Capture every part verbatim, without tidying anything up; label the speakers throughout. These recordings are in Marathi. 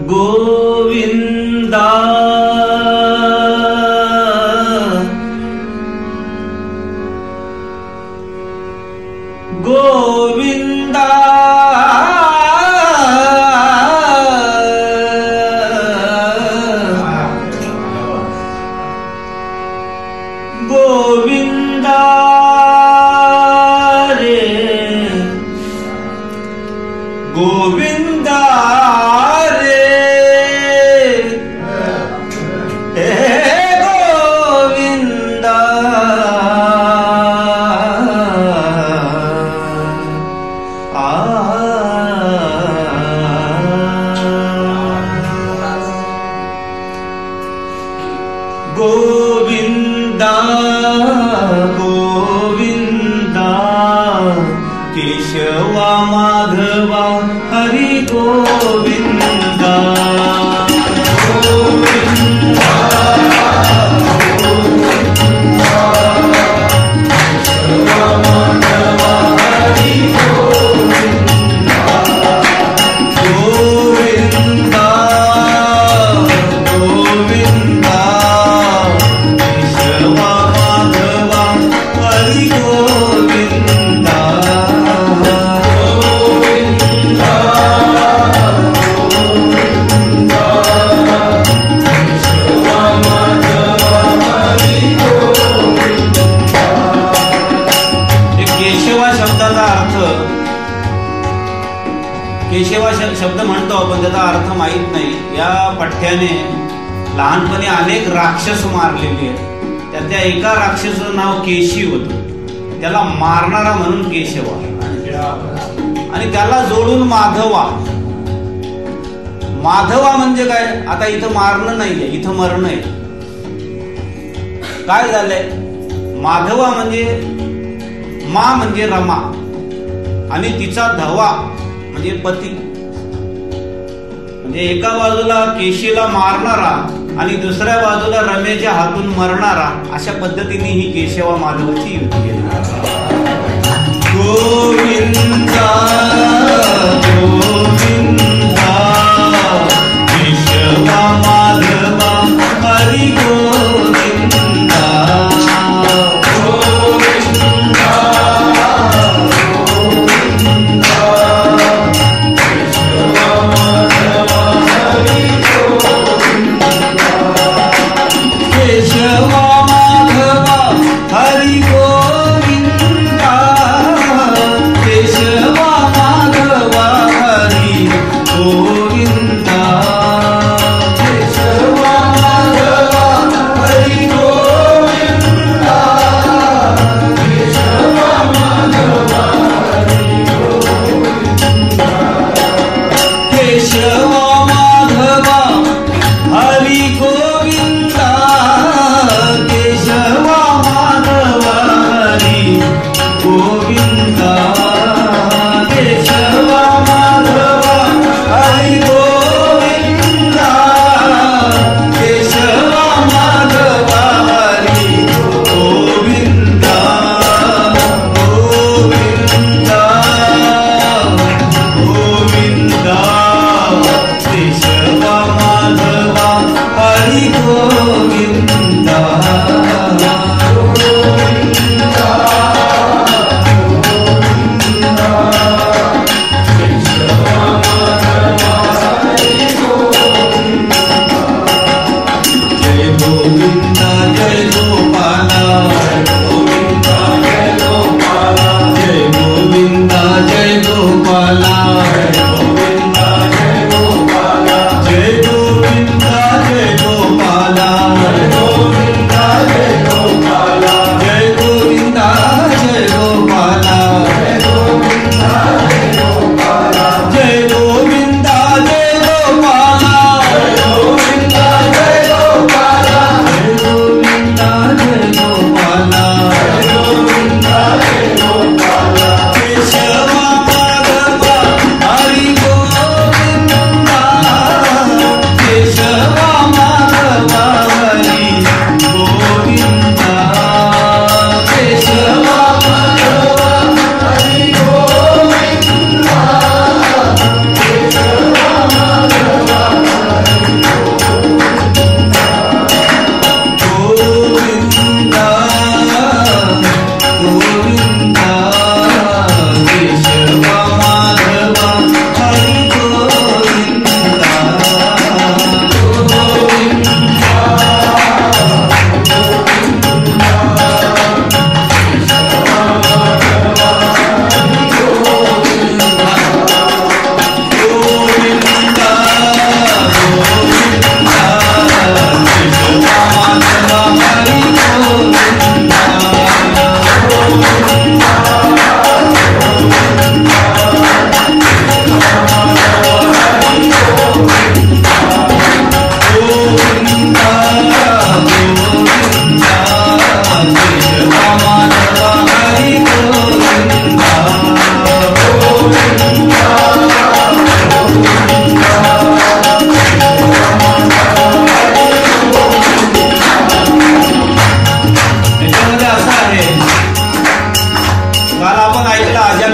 Speaker 1: गोविंदा गोविंदा गोविंदा रे गोविंदा रे हे गोविंदा आ गोविंदा गोविंदा केशवा माधवा हरि गोविंदा गोविंदा केशवा माधवा हरि गोविंदा गोविंदा गोविंदा केशवा माधवा हरि गोविंदा केशवा शब्द म्हणतो आपण, त्याचा अर्थ माहित नाही. या पठ्याने लहानपणी अनेक राक्षस मारलेले आहेत. त्यातल्या एका राक्षसाचं नाव केशी होतं. त्याला मारणारा म्हणून केशवा, आणि त्याला जोडून माधवा. माधवा म्हणजे काय? आता इथं मारणं नाहीये, इथं मरणं आहे. काय झालंय? माधवा म्हणजे मा म्हणजे रमा, आणि तिचा धवा म्हणजे पती. म्हणजे एका बाजूला केशीला मारणारा आणि दुसऱ्या बाजूला रमेच्या हातून मरणारा, अशा पद्धतीने ही केशवा माधवाची युती केली. गोविंदा गोविंदा केशवा माधवा हरि गोविंदा गोविंदा केशवा माधवा हरि गोविंदा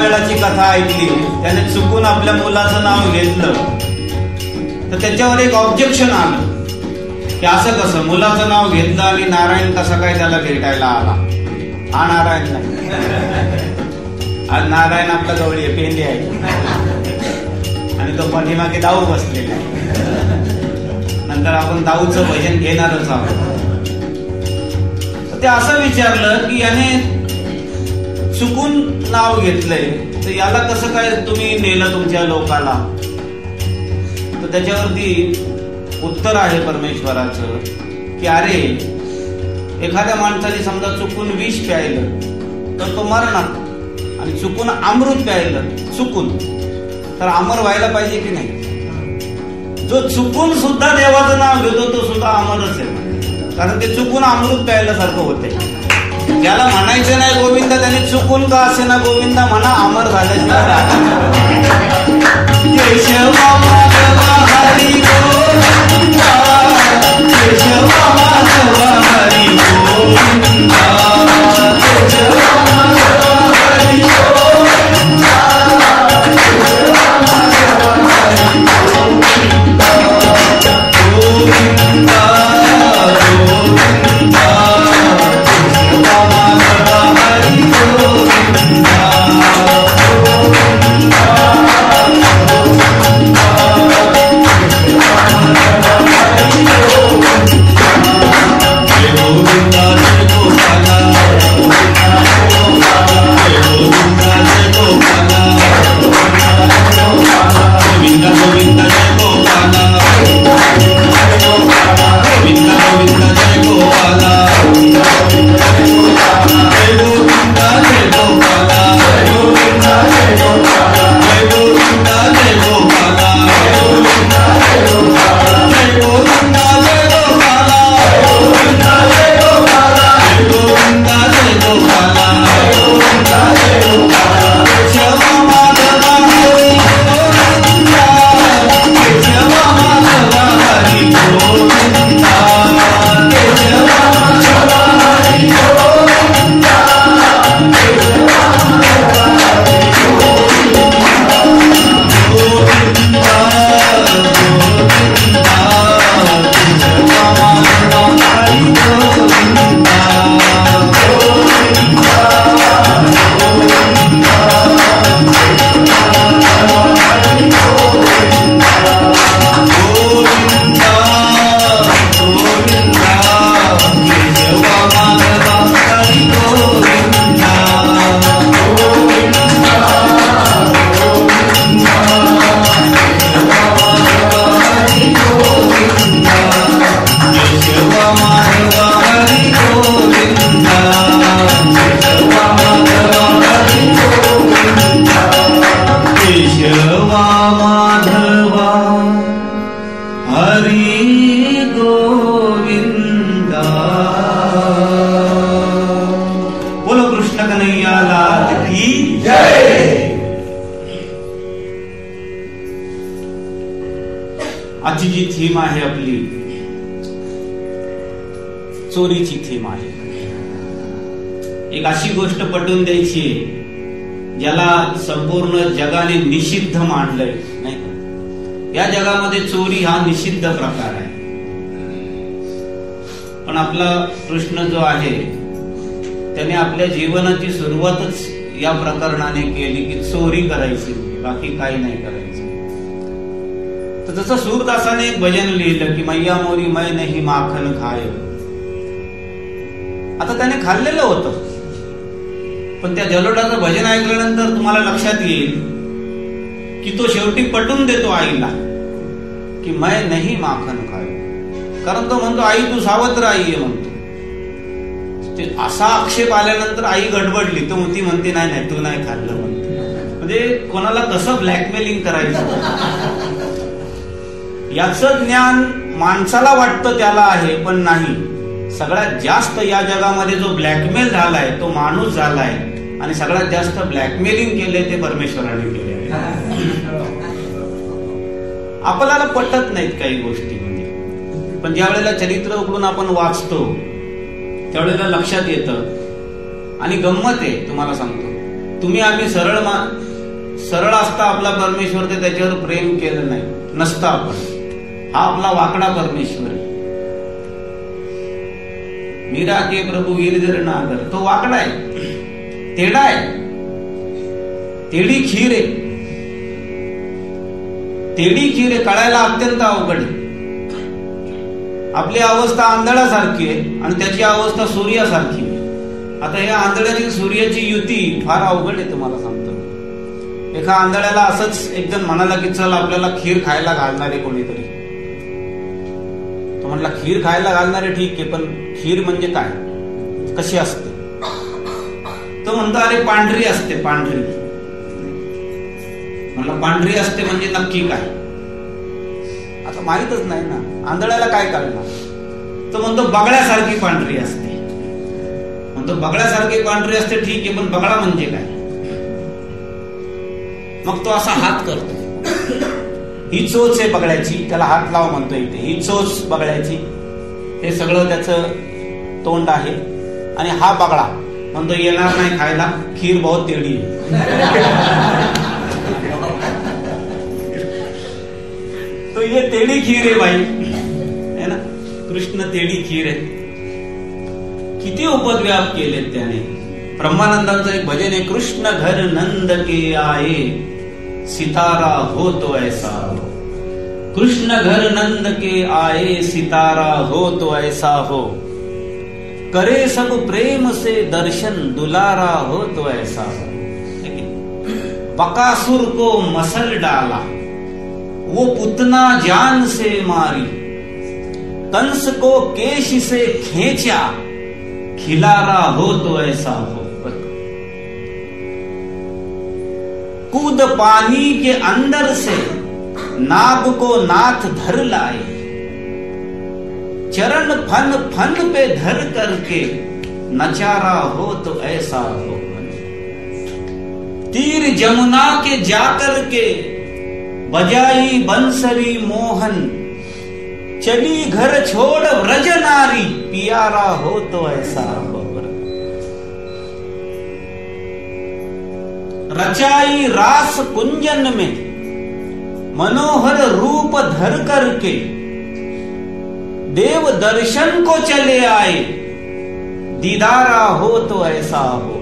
Speaker 1: वेळाची कथा ऐकली, त्याने चुकून आपल्या मुलाचं नाव घेतलं, तर त्याच्यावर एक ऑब्जेक्शन आलं की असं कसं मुलाचं नाव घेतलं आणि नारायण कसा काय त्याला भेटायला आला? हा नारायण नाही, आज नारायण आपल्या जवळ पेंडी आहे आणि तो पाठीमागे दाऊ बसलेला आहे. नंतर आपण दाऊचं भजन घेणारच आहोत. ते असं विचारलं की याने चुकून नाव घेतलंय, तर याला कसं काय तुम्ही नेलं तुमच्या लोकाला? तर त्याच्यावरती उत्तर आहे परमेश्वराचं की अरे, एखाद्या माणसाने समजा चुकून विष प्यायलं तर तो मरणार, आणि चुकून अमृत प्यायलं चुकून तर अमर व्हायला पाहिजे की नाही? जो चुकून सुद्धा देवाचं नाव घेतो तो सुद्धा अमरच आहे, कारण ते चुकून अमृत प्यायल्यासारखं होते. ज्याला म्हणायचं नाही गोविंदा, त्याने चुकून का असे ना गोविंदा म्हणा, अमर झाल्याशिवाय. केशवा माधवा हरी गोविंदा, केशवा माधवा हरी गोविंदा, केशवा माधवा हरी गोविंदा, केशवा माधवा हरी गोविंदा, गोविंदा गोविंदा, केशवा माधवा हरी गोविंदा, आजची जी थीम आहे आपली, चोरीची थीम आहे. एक अशी गोष्ट पटवून द्यायची ज्याला संपूर्ण जगाने निषिद्ध मानलंय, नाही? या जगामध्ये चोरी हा निषिद्ध प्रकार आहे. पण आपला कृष्ण जो आहे त्याने आपल्या जीवनाची सुरुवातच या प्रकरणाने केली की चोरी करायची, बाकी काही नाही करायचं. तर जसं सूरदासाने एक भजन लिहिलं की मैया मोरी मै नाही माखन खाय. आता त्याने खाल्लेलं होतं, पण त्या जलोटाचं भजन ऐकल्यानंतर तुम्हाला लक्षात येईल की तो शेवटी पटवून देतो आईला की मै नाही माखन खाय. कारण तो म्हणतो आई तू सावत्र आई आहे म्हणतो. ते असा आक्षेप आल्यानंतर आई गडबडली, तो ती म्हणते नाही नाही तू नाही खाल्लं म्हणते. म्हणजे कोणाला कसं ब्लॅकमेलिंग करायचं याचं ज्ञान माणसाला वाटतं त्याला आहे, पण नाही. सगळ्यात जास्त या जगामध्ये जो ब्लॅकमेल झालाय तो माणूस झालाय, आणि सगळ्यात जास्त ब्लॅकमेलिंग केले ते परमेश्वराने केले. आपल्याला पटत नाहीत काही गोष्टी, म्हणजे पण ज्या वेळेला चरित्र उघडून आपण वाचतो त्यावेळेला लक्षात येतं. आणि गंमत आहे, तुम्हाला सांगतो, तुम्ही आम्ही सरळ मा सरळ असता आपला परमेश्वर ते त्याच्यावर प्रेम केलं नाही नसता आपण. हा आपला वाकडा परमेश्वर आहे. मीरा के प्रभु गिरधर नागर, तो वाकडा आहे, तेडा आहे, तेडी खीर आहे. तेडी खीर आहे, कळायला अत्यंत अवघड आहे. आपली अवस्था आंधळासारखी आहे आणि त्याची अवस्था सूर्यासारखी आहे. आता या आंधळ्याची सूर्याची युती फार अवघड आहे. तुम्हाला सांगतो, एका आंधळ्याला असंच एक जण म्हणाला की चल आपल्याला खीर खायला घालणारे कोणीतरी. तो म्हटला खीर खायला घालणारे ठीक आहे, पण खीर म्हणजे काय, कशी असते. तो म्हणतो अरे पांढरी असते, पांढरी. म्हणला पांढरी असते म्हणजे नक्की काय. आता माहितच नाही ना, आंधळ्याला काय कळणार. तो म्हणतो बगळ्यासारखी पांढरी असते. म्हणतो बगळ्यासारखी पांढरी असते ठीक आहे, पण बगळा म्हणजे काय. मग तो असा हात करतो, ही चोच आहे बगळ्याची, त्याला हात लाव म्हणतो इथे, ही चोच बगळ्याची, हे सगळं त्याचं तोंड आहे. आणि हा बगळा म्हणतो येणार नाही खायला, खीर बहुत तेडी आहे. तो ये तेडी खीर आहे बाई, है ना. कृष्ण तेडी खीर आहे. किती उपद्व्याप केले त्याने. ब्रह्मानंदांचं एक भजन आहे, कृष्ण घर नंद के आए सितारा हो तो ऐसा हो. कृष्ण घर नंद के आए सितारा हो तो ऐसा हो. करे सब प्रेम से दर्शन दुलारा हो तो ऐसा हो. बकासुर को मसल डाला वो पुतना जान से मारी. कंस को केश से खींचा खिलारा हो तो ऐसा हो. कूद पानी के अंदर से नाग को नाथ धर लाए. चरण फन फन पे धर करके नचारा हो तो ऐसा हो. तीर जमुना के जाकर के बजाई बंसरी मोहन. चली घर छोड़ व्रज नारी पियारा हो तो ऐसा हो. रचाई रास कुंजन में मनोहर रूप धर करके देव दर्शन को चले आए दीदारा हो तो ऐसा हो.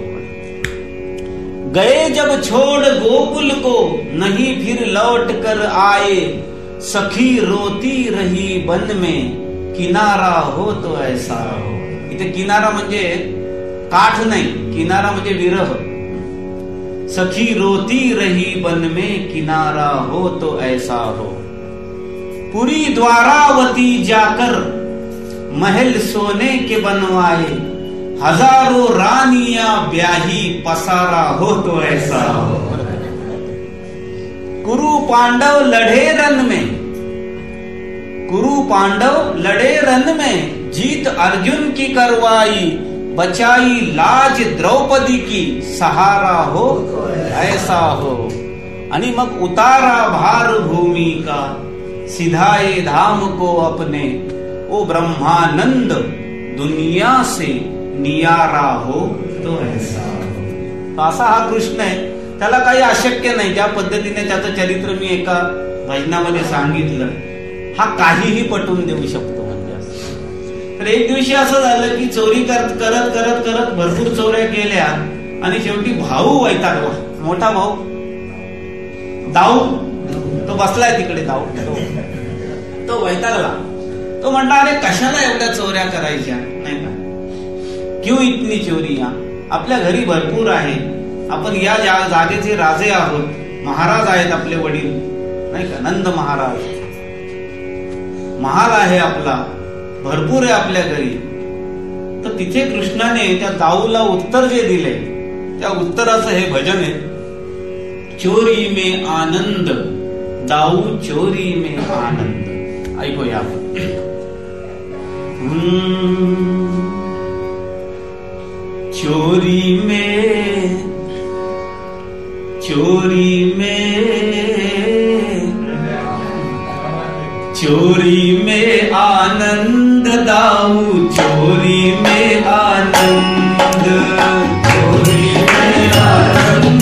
Speaker 1: गए जब छोड़ गोकुल को नहीं फिर लौट कर आए. सखी रोती रही वन में किनारा हो तो ऐसा हो. इथे किनारा म्हणजे काठ नाही, किनारा म्हणजे विरह. सखी रोती रही वन में किनारा हो तो ऐसा हो. पुरी द्वारावती जाकर महल सोने के बनवाए. हजारों रानियां ब्याही पसारा हो तो ऐसा हो. कुरु पांडव लड़े रन में कुरु पांडव लड़े रन में जीत अर्जुन की करवाई. बचाई लाज द्रौपदी की सहारा हो ऐसा हो. आणि मग उतारा भार भूमि का सिधाए धाम को अपने. ओ ब्रह्मानंद दुनिया से नियारा हो तो ऐसा हो. असा हा कृष्ण आहे. त्याला काही अशक्य नाही. ज्या पद्धतीने त्याचं चरित्र मी एका भजनामध्ये सांगितलं, हा काहीही पटवून देऊ शकतो. तर एक दिवशी असं झालं की चोरी करत करत करत करत भरपूर चोऱ्या केल्या आणि शेवटी भाऊ वैतागला. मोठा भाऊ दाऊ, तो बसलाय तिकडे, दाऊ तो, तो वैतागला. तो म्हणला अरे कशाला एवढ्या चोऱ्या करायच्या, नाही का. क्यों इतनी चोरियां. आपल्या घरी भरपूर आहे. आपण या जागेचे राजे आहोत, महाराज आहेत आपले वडील, नाही का, नंद महाराज. महाल आहे आपला, भरपूर आहे आपल्या घरी. तर तिथे कृष्णाने त्या दाऊला उत्तर जे दिले, त्या उत्तराचं हे भजन आहे. चोरी में आनंद दाऊ चोरी में आनंद. ऐकूया आपण. चोरी में चोरी में चोरी में आनंद दाऊ चोरी में आनंद. चोरी में आनंद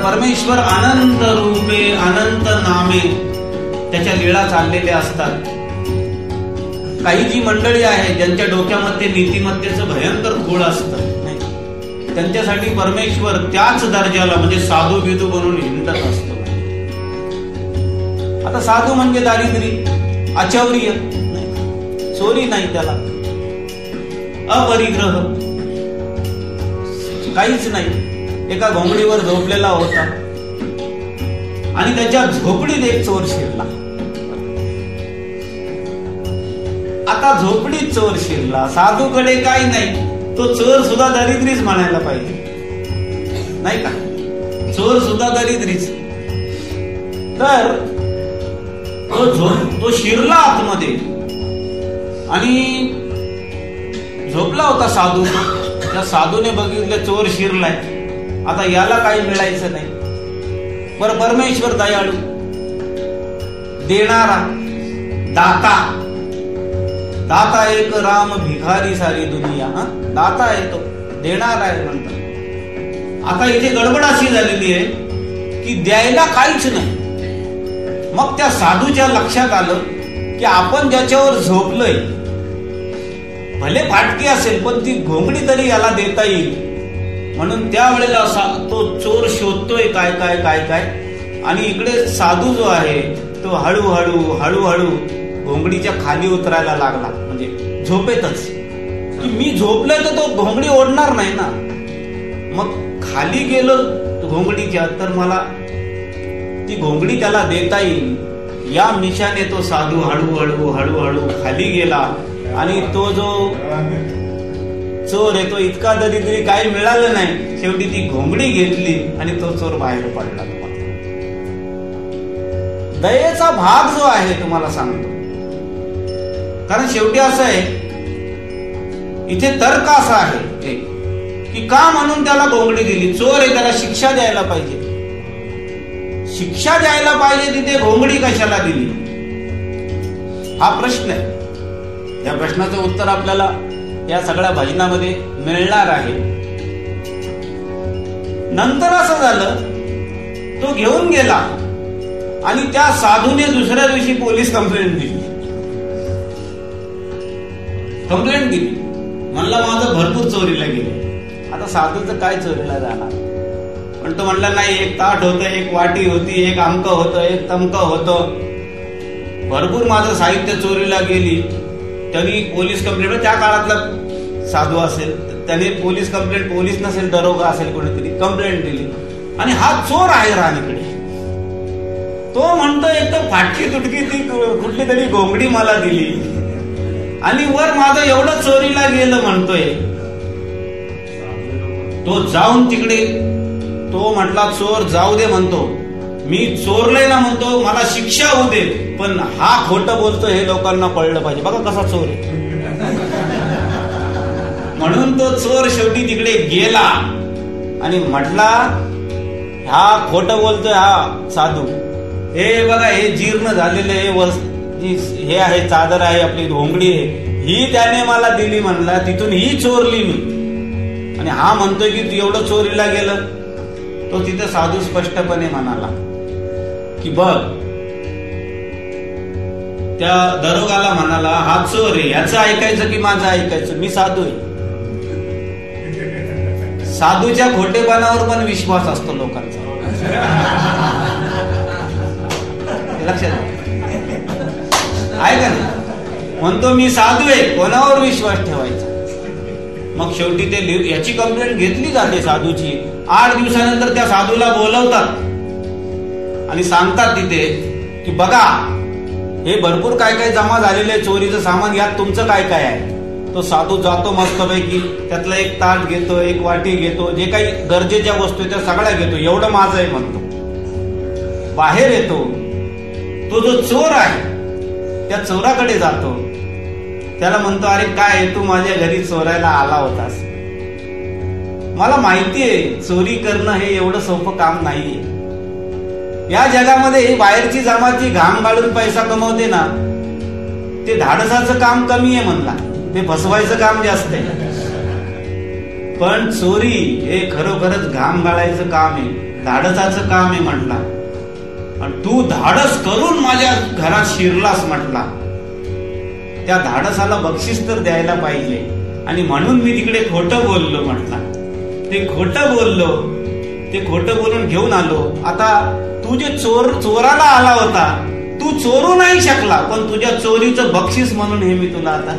Speaker 1: परमेश्वर अनंत रूपे अनंत नामे त्याच्या लीळा चाललेल्या असतात. काही जी मंडळी आहे ज्यांच्या डोक्यामध्ये नीतिमत्तेचं भयंकर खूळ असतं, त्यांच्यासाठी परमेश्वर त्याच दर्जाला म्हणजे साधू बिधू बनून हिंडत असतो. आता साधू म्हणजे दारिद्र्य, अचौर्य, चोरी नाही, त्याला अपरिग्रह काहीच नाही. एका घोंगडीवर झोपलेला होता आणि त्याच्या झोपडीत एक चोर शिरला. आता झोपडीत चोर शिरला, साधूकडे काही नाही, तो चोर सुद्धा दरिद्रीच म्हणायला पाहिजे नाही का? चोर सुद्धा दरिद्रीच. तर तो झोप तो शिरला आतमध्ये आणि झोपला होता साधू. त्या साधूने बघितलं चोर शिरलाय, आता याला काही मिळायचं नाही. बरं, परमेश्वर दयाळू, देणारा, दाता. दाता एक राम भिखारी सारी दुनिया. हा, दाता आहे तो, देणार आहे म्हणतात. आता इथे गडबड अशी झालेली आहे की द्यायला काहीच नाही. मग त्या साधूच्या लक्षात आलं की आपण ज्याच्यावर झोपलोय, भले फाटकी असेल पण ती घोंगडी तरी याला देता येईल. म्हणून त्यावेळेला असा तो चोर शोधतोय काय काय काय काय आणि इकडे साधू जो आहे तो हळूहळू हळूहळू घोंगडीच्या खाली उतरायला लागला. म्हणजे झोपेतच की मी झोपलोय तर तो घोंगडी ओढणार नाही ना. मग खाली गेलो घोंगडीच्या तर मला ती घोंगडी त्याला देता येईल या मिशाने तो साधू हळूहळू हळूहळू खाली गेला. आणि तो जो चोर आहे तो इतका दरिद्री काही मिळालं नाही, शेवटी ती घोंगडी घेतली आणि तो चोर बाहेर पडला. दयेचा भाग जो आहे तुम्हाला सांगतो, कारण शेवटी असं आहे इथे तर्क असा आहे की का म्हणून त्याला घोंगडी दिली. चोर आहे, त्याला शिक्षा द्यायला पाहिजे. शिक्षा द्यायला पाहिजे, तिथे घोंगडी कशाला दिली हा प्रश्न आहे. या प्रश्नाचं उत्तर आपल्याला या सगळ्या भजनामध्ये मिळणार आहे. नंतर असं झालं, तो घेऊन गेला आणि त्या साधूने दुसऱ्या दिवशी पोलीस कंप्लेंट दिली. कंप्लेंट दिली म्हणला माझं भरपूर चोरीला गेले. आता साधूचं काय चोरीला जाणार, पण तो म्हणला नाही, एक ताट होतं, एक वाटी होती, एक आमक होतं, एक तमक होतं, भरपूर माझं साहित्य चोरीला गेली. त्यांनी पोलीस कंप्लेंट, त्या काळातला साधू असेल त्याने पोलीस कंप्लेंट, पोलीस नसेल दरोगा असेल कोणीतरी, कंप्लेंट दिली. आणि हा चोर आहे राणीकडे. तो म्हणतो एक तर फाटकी तुटकी ती कुठली तरी घोंगडी मला दिली आणि वर माझं एवढं चोरीला गेलं म्हणतोय. तो जाऊन तिकडे तो म्हटला चोर जाऊ दे म्हणतो, मी चोरलंय ना म्हणतो, मला शिक्षा होऊ दे, पण हा खोटं बोलतो हे लोकांना कळलं पाहिजे. बघा कसा चोर आहे. म्हणून तो चोर शेवटी तिकडे गेला आणि म्हटला हा खोटं बोलतोय हा साधू, हे बघा हे जीर्ण झालेले हे हे आहे, चादर आहे, आपली घोंगडी आहे, ही त्याने मला दिली म्हणला, तिथून ही चोरली मी. आणि हा म्हणतोय की तू एवढं चोरीला गेलं. तो तिथे साधू स्पष्टपणे म्हणाला की बघ, त्या दरोगाला म्हणाला हा चोर आहे, याचं ऐकायचं की माझं ऐकायचं, मी साधू आहे. साधूच्या खोटेपणावर पण विश्वास असतो लोकांचा, लक्षात आहे का नाही. म्हणतो मी साधू आहे, कोणावर विश्वास ठेवायचा. मग शेवटी ते याची कंप्लेंट घेतली जाते साधूची. आठ दिवसानंतर त्या साधूला बोलवतात आणि सांगतात तिथे की बघा हे भरपूर काय काय जमा झालेले चोरीचं सामान, यात तुमचं काय काय आहे. तो साधू जातो मस्तपैकी, त्यातला एक ताट घेतो, एक वाटी घेतो, जे काही गरजेच्या वस्तू त्या सगळ्या घेतो, एवढं माझं आहे म्हणतो. बाहेर येतो, तो जो चोर आहे त्या चोराकडे जातो, त्याला म्हणतो अरे काय तू माझ्या घरी चोरायला आला होतास, मला माहितीये चोरी करणं हे एवढं सोपं काम नाहीये. या जगामध्ये ही बाहेरची जमाची घाम गाळून पैसा कमवते ना, ते धाडसाचं काम कमी आहे म्हणला, ते फसवायचं काम जास्त आहे. पण चोरी हे खरोखरच घाम गाळायचं काम आहे. धाडसाचं काम आहे म्हटला, आणि तू धाडस करून माझ्या घरात शिरलास म्हटला, त्या धाडसाला बक्षीस तर द्यायला पाहिजे, आणि म्हणून मी तिकडे खोटं बोललो म्हटला. ते खोटं बोललो, ते खोटं बोलून घेऊन आलो. आता तू जे चोर चोराला आला होता, तू चोरू नाही शकला, पण तुझ्या चोरीचं बक्षीस म्हणून हे मी तुला आता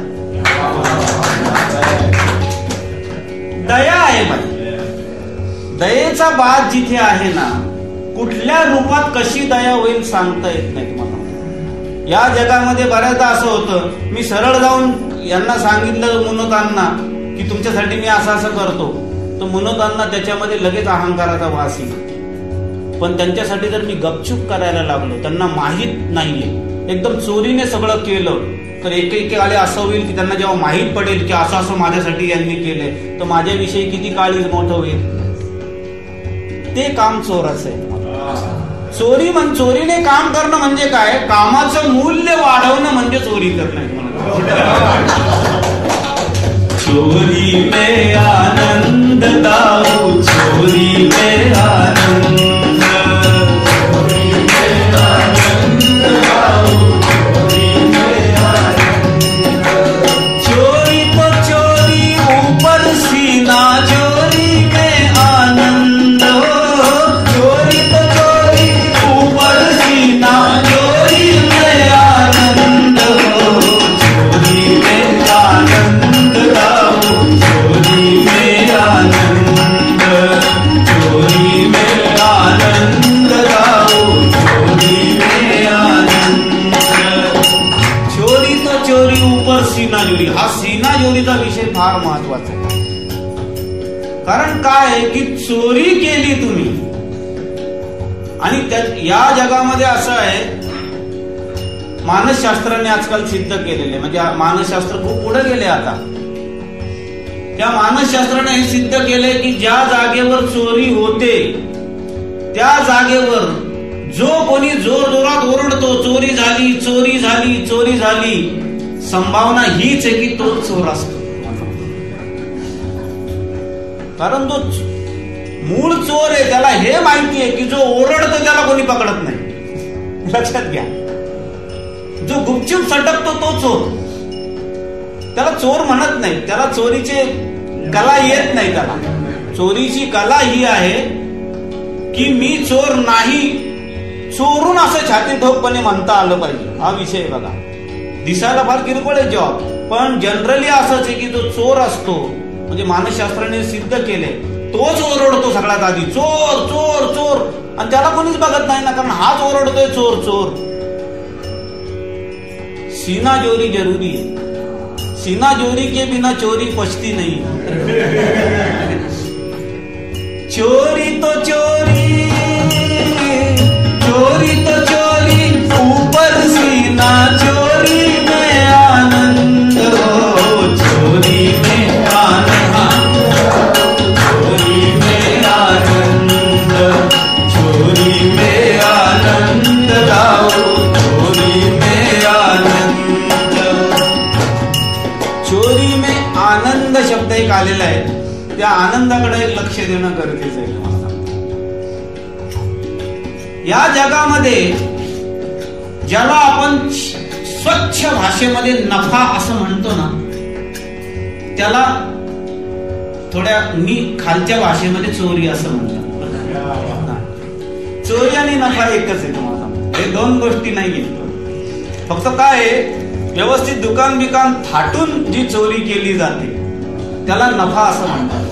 Speaker 1: दया आहे बाई. दयेचा बाद जिथे आहे ना, कुठल्या रूपात कशी दया होईल सांगता येत नाही तुम्हाला. या जगामध्ये बऱ्याचदा असं होतं, मी सरळ जाऊन यांना सांगितलं मुनोतांना की तुमच्यासाठी मी असं असं करतो, तर मुनोतांना त्याच्यामध्ये लगेच अहंकाराचा वास येईल. पण त्यांच्यासाठी जर मी गपचूप करायला लागलो, त्यांना माहीत नाहीये, एकदम चोरीने सगळं केलं, तर एक एक काळी असं होईल की त्यांना जेव्हा माहीत पडेल की असं असं माझ्यासाठी यांनी केलंय, तर माझ्याविषयी किती काळीज मोठं होईल. ते काम चोराचं आहे. चोरी म्हणजे चोरीने काम करणं म्हणजे काय, कामाचं मूल्य वाढवणं म्हणजे चोरी करणं. चोरी में आनंद दाऊ, चोरी में आनंद, चोरी में आनंद दाऊ, चोरी में आनंद. चोरी तो चोरी ऊपर सीना, चोरी में आनंद हो, चोरी तो चोरी ऊपर सीना, चोरी में आनंद हो, चोरी में आनंद दाऊ, चोरी में आनंद, चोरी में आनंद दाऊ, चोरी में आनंद. चोरी तो चोरी ऊपर सीना जोरी, हा सीना जोरीचा विषय फार महत्वाचा आहे. कारण काय आहे की चोरी केली तुम्ही, आणि या जगामध्ये असं आहे, मानसशास्त्राने आजकाल सिद्ध केलेले, म्हणजे मानसशास्त्र खूप पुढे गेले आता. त्या मानसशास्त्राने हे सिद्ध केले की ज्या जागेवर चोरी होते त्या जागेवर जो कोणी जोर जोरात ओरडतो चोरी झाली चोरी झाली चोरी झाली, संभावना हीच आहे की तो चोर असतो. कारण तो मूळ चोर आहे, त्याला हे माहिती आहे की जो ओरडतो त्याला कोणी पकडत नाही. लक्षात घ्या, जो गुपचूप सटकतो तो चोर, त्याला चोर म्हणत नाही, त्याला चोरीचे कला येत नाही. त्याला चोरीची कला ही आहे की मी चोर नाही, चोरून असं छाती ठोकपणे म्हणता आलं पाहिजे. हा विषय बघा, दिसायला फार किरकोळ आहे जॉब, पण जनरली असंच आहे की जो चोर असतो, म्हणजे मानसशास्त्राने सिद्ध केले, तोच ओरडतो सगळ्यात आधी, चोर चोर चोर, आणि त्याला कोणीच बघत नाही ना, कारण हाच ओरडतोय चोर चोर. सीना जोरी जरूरी है, सीना जोरी के बिना चोरी पचती नहीं. चोरी तो चोरी, चोरी तो चोरी ऊपर सीना, चोरी में आनंद हो, चोरी में आनंद, चोरी में आनंद, चोरी में आनंद लाओ, चोरी में आनंद. चोरी में आनंद शब्द एक आलेला आहे, त्या आनंदाकडे लक्ष देणं गरजेचं आहे. या जगामध्ये ज्याला आपण स्वच्छ भाषेमध्ये नफा असं म्हणतो ना, त्याला थोड्या मी खालच्या भाषेमध्ये चोरी असं म्हणतात. चोरी आणि नफा एकच आहे तुम्हाला, हे दोन गोष्टी नाही आहेत. फक्त काय आहे, व्यवस्थित दुकान बिकान थाटून जी चोरी केली जाते त्याला नफा असं म्हणतात,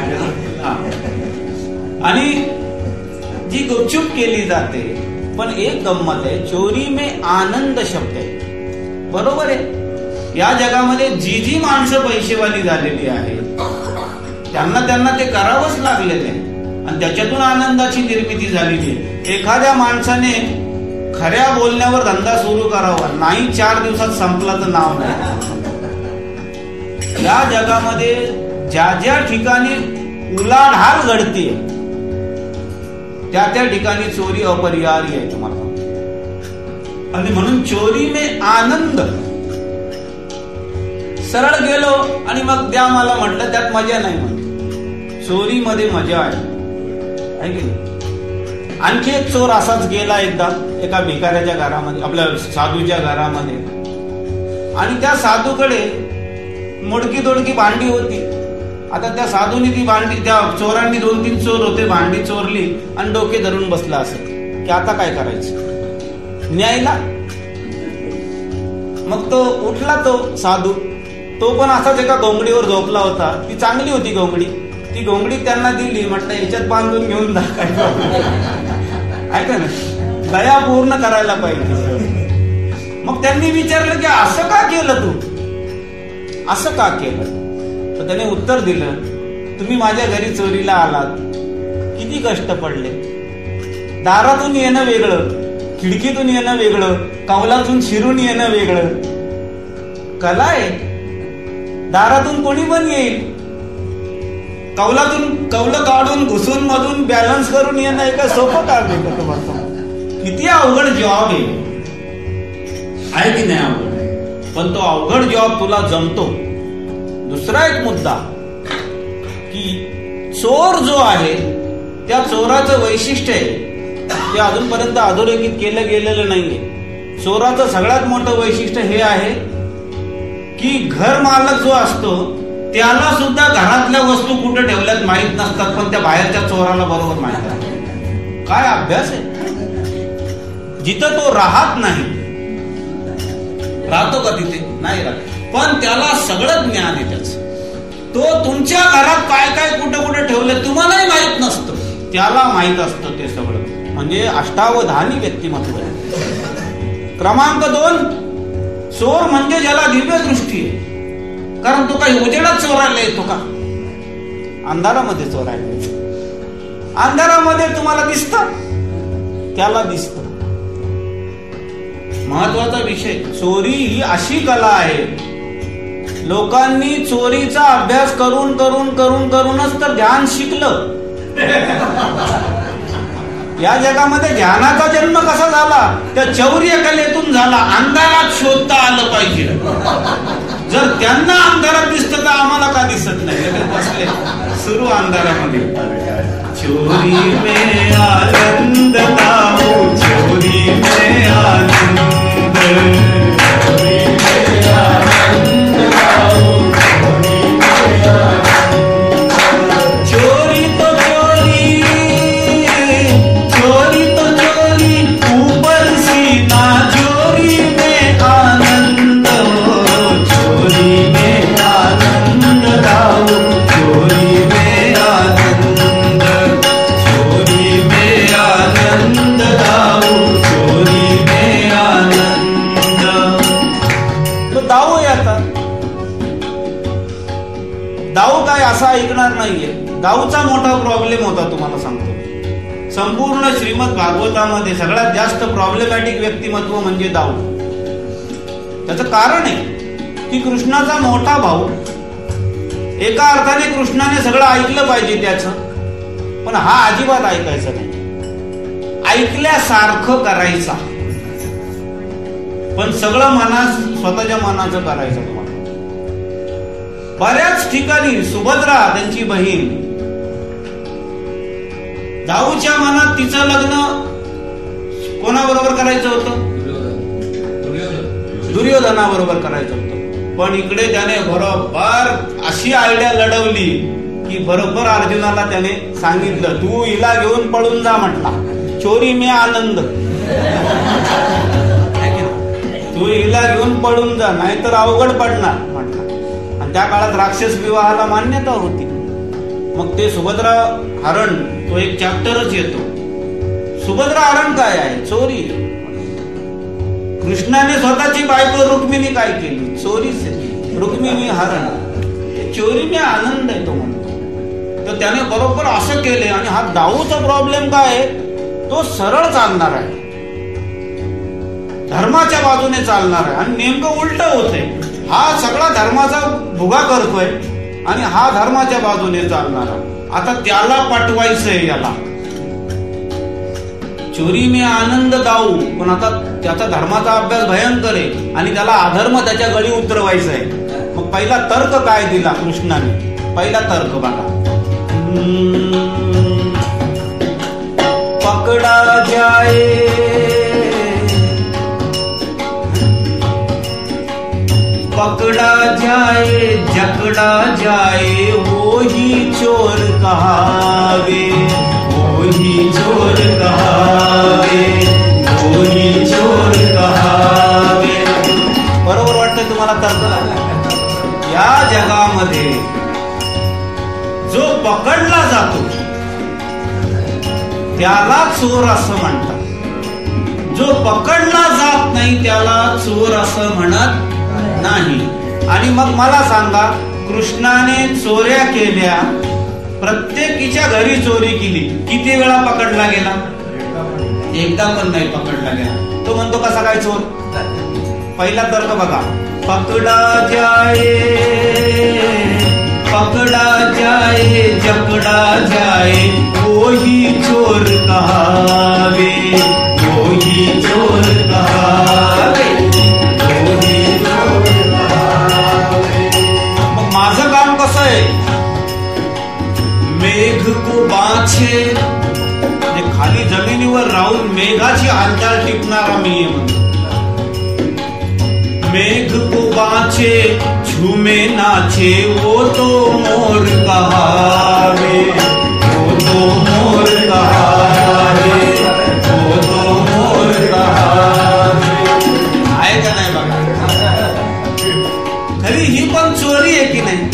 Speaker 1: आणि जी गुपचूप केली जाते. पण एक गंमत आहे, चोरी में आनंद शब्द आहे, बरोबर आहे. या जगामध्ये जी जी माणसं पैसेवाली झालेली आहेत त्यांना त्यांना ते करावंच लागलेलं आहे, आणि त्याच्यातून आनंदाची निर्मिती झालेली आहे. एखाद्या माणसाने खऱ्या बोलण्यावर धंदा सुरू करावा, नाही चार दिवसात संपला तर नाव नाही. या जगामध्ये ज्या ज्या ठिकाणी उलाढाल घडते त्या त्या ठिकाणी चोरी अपरिहार्य आहे तुम्हाला. आणि म्हणून चोरी में आनंद, सरळ गेलो आणि मग द्या मला म्हटलं, त्यात मजा नाही. म्हणून चोरीमध्ये मजा आहे, है की नाही. आणखी एक चोर असाच गेला एकदा एका भिकाऱ्याच्या घरामध्ये, आपल्या साधूच्या घरामध्ये, आणि त्या साधूकडे मोडकी तोडकी भांडी होती. आता त्या साधूने ती भांडी, त्या चोरांनी, दोन तीन चोर होते, भांडी चोरली आणि डोके धरून बसला असेल की आता काय करायचं, न्यायला. मग तो उठला, तो साधू, तो पण असाच एका घोंगडीवर झोपला होता. ती चांगली होती घोंगडी, ती घोंगडी त्यांना दिली, म्हटलं याच्यात बांधून घेऊन जा, काय ऐका ना, दया पूर्ण करायला पाहिजे. मग त्यांनी विचारलं की असं का केलं तू, असं का केलं? तर त्याने उत्तर दिलं, तुम्ही माझ्या घरी चोरीला आलात, किती कष्ट पडले. दारातून येणं वेगळं, खिडकीतून येणं वेगळं, कौलातून शिरून येणं वेगळं. कला आहे, दारातून कोणी पण येईल, कौलातून कौलं काढून घुसून मधून बॅलन्स करून येणं एका सोपं काम आहे का तुम्हाला? किती अवघड जॉब आहे, आहे की नाही अवघड? पण तो अवघड जॉब तुला जमतो. दुसरा एक मुद्दा की चोर जो आहे त्या चोराचं वैशिष्ट्य आहे ते अजूनपर्यंत अधोरेखित केलं गेलेलं नाहीये. चोराचं सगळ्यात मोठं वैशिष्ट्य हे आहे की घर मालक जो असतो त्याला सुद्धा घरातल्या वस्तू कुठे ठेवल्यात माहित नसतात, पण त्या बाहेरच्या चोराला बरोबर माहित आहे. काय अभ्यास आहे. जिथं तो राहत नाही, राहतो का तिथे? नाही राहत, पण त्याला सगळं ज्ञान आहे त्याचं. तो तुमच्या घरात काय काय कुठे कुठे ठेवलं तुम्हालाही माहित नसतं, त्याला माहित असतं ते सगळं. म्हणजे अष्टावधानी व्यक्तिमत्व आहे. क्रमांक दोन, चोर म्हणजे ज्याला दिव्य दृष्टी आहे. कारण तो काही उजेडात चोरायला येतो का? अंधारामध्ये चोरायला येतो. अंधारामध्ये तुम्हाला दिसतं, त्याला दिसतं. महत्वाचा विषय, चोरी ही अशी कला आहे, लोकांनी चोरीचा अभ्यास करून करून करून करूनच तर ध्यान शिकलं. या जगामध्ये ध्यानाचा जन्म कसा झाला? त्या चौर्य कलेतून झाला. अंधारात शोधता आलं पाहिजे. जर त्यांना अंधारात दिसत तर आम्हाला का दिसत नाही? बसले सुरू अंधारामध्ये. चोरी में आनंद लाओ, चोरी में आनंद, चोरी में आनंद लाओ, चोरी में आनंद. चोरी तो चोरी, चोरी तो चोरी, ऊपर सीना चोरी में आनंद, चोरी में आनंद लाओ, चोरी में आनंद, चोरी में आनंद लाओ, चोरी में आनंद. तो दाऊ आहे. आता दाऊ काय असा ऐकणार नाहीये. दाऊचा मोठा प्रॉब्लेम होता, तुम्हाला सांगतो. संपूर्ण श्रीमद भागवतामध्ये सगळ्यात जास्त प्रॉब्लेमॅटिक व्यक्तिमत्व म्हणजे दाऊ. त्याचं कारण आहे की कृष्णाचा मोठा भाऊ, एका अर्थाने कृष्णाने सगळं ऐकलं पाहिजे त्याचं, पण हा अजिबात ऐकायचा नाही. ऐकल्यासारखं करायचा, पण सगळं मनास स्वतःच्या मनाचं करायचं. तुम्हाला बऱ्याच ठिकाणी सुभद्रा त्यांची बहीण, दाऊच्या मनात तिचं लग्न कोणाबरोबर करायचं होतं? दुर्योधनाबरोबर करायचं होतं. पण इकडे त्याने बरोबर अशी आयडिया लढवली की बरोबर अर्जुनाला त्याने सांगितलं, तू हिला घेऊन पळून जा म्हटला. चोरी में आनंद, तू हिला घेऊन पळून जा, नाहीतर अवघड पडणार म्हटला. आणि त्या काळात राक्षस विवाहाला मान्यता होती. मग ते सुभद्रा हरण, तो एक चॅप्टरच येतो. सुभद्रा हरण काय आहे? चोरी. कृष्णाने स्वतःची बायको रुक्मिणी काय केली? चोरीच. रुक्मिणी हरण, चोरी में आनंद आहे तो म्हणतो. तर त्याने बरोबर असं केले. आणि हा दाऊचा प्रॉब्लेम काय आहे? तो सरळ चालणार आहे, धर्माच्या बाजूने चालणार आहे. आणि नेमकं उलट होतंय. हा सगळा धर्माचा भुगा करतोय आणि हा धर्माच्या बाजूने चालणारा. आता त्याला पटवायचंय याला. चोरी में आनंद दाऊ, पण आता त्याचा धर्माचा अभ्यास भयंकर आहे आणि त्याला अधर्म त्याच्या गळी उतरवायचा आहे. मग पहिला तर्क काय दिला कृष्णाने? पहिला तर्क बघा, पक पकड़ा जाए, पकड़ा जाए जकड़ा जाए, वो ही चोर कहावे, वो ही चोर कहावे, वो ही चोर कहावे. बरोबर वाटतंय तुम्हाला तर्क? या जगामध्ये जो पकडला जातो त्याला चोर असं म्हणतात, जो पकडला जात नाही त्याला चोर असं म्हणत नाही. आणि मग मला सांगा, कृष्णाने चोऱ्या केल्या, प्रत्येकीच्या घरी चोरी केली, किती वेळा पकडला गेला? एकदा पण नाही पकडला गेला. तो म्हणतो कसा काय चोर? पहिला तर्क बघा, पकडा जाए, पकड़ा जाए जकड़ा जाए, वो ही चोर कहावे, वो ही चोर कहावे, वो ही चोर कहावे. मग माझं काम कसं आहे? मेघ को बाछे, म्हणजे खाली जमिनीवर राहून मेघाची हालचाल टिपणारा मी आहे म्हणतो. मेघ को बाछे झूमे नाचे, वो तो मोर कहावे, वो तो मोर कहावे, वो तो मोर कहावे. आहे का नाही बघा? खरी ही पण चोरी आहे की नाही?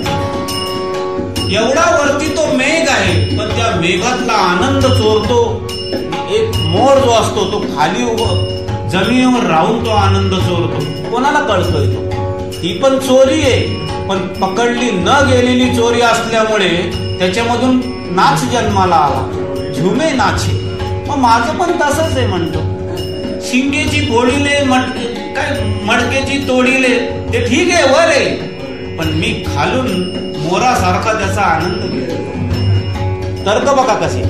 Speaker 1: एवढा वरती तो मेघ आहे, पण त्या मेघातला आनंद चोरतो. एक मोर जो असतो तो खाली उभं जमिनीवर राहून तो आनंद चोरतो. कोणाला कळतोय तो? ही पण चोरी आहे, पण पकडली न गेलेली चोरी असल्यामुळे त्याच्यामधून नाच जन्माला आला, झुमे नाचे. मग माझं पण तसंच आहे म्हणतो. शिंगेची फोडीले, मडके काय मडकेची तोडीले, ते ठीक आहे वर आहे, पण मी खालून मोरासारखा त्याचा आनंद घेतो. तर्क बघा कसे,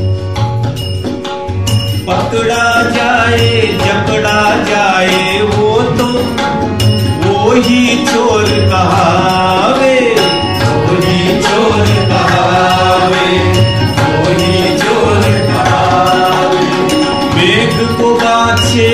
Speaker 1: पकड़ा जाए जकड़ा जाए, वो तो वो ही चोर कहावे, वो ही चोर कहावे, वो ही चोर कहावे. मेघ को बाछे,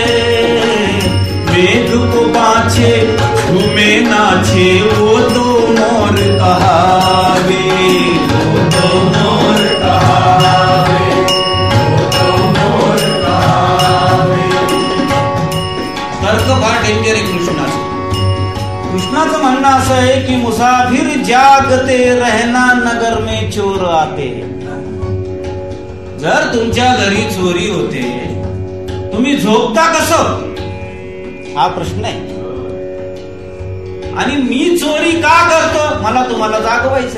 Speaker 1: मेघ को बाछे झूमे नाचे, वो तो मोर कहावे, वो तो मोर कहावे, वो तो मोर कहावे. तर्क फार डेंजर आहे कृष्णाचं. कृष्णाचं म्हणणं असं आहे की मुसाफिर जागते रहना, नगर में चोर आते. जर तुमच्या घरी चोरी होते, तुम्ही झोपता कसं? हा प्रश्न आहे. आणि मी चोरी का करतो? मला तुम्हाला जागवायचंय.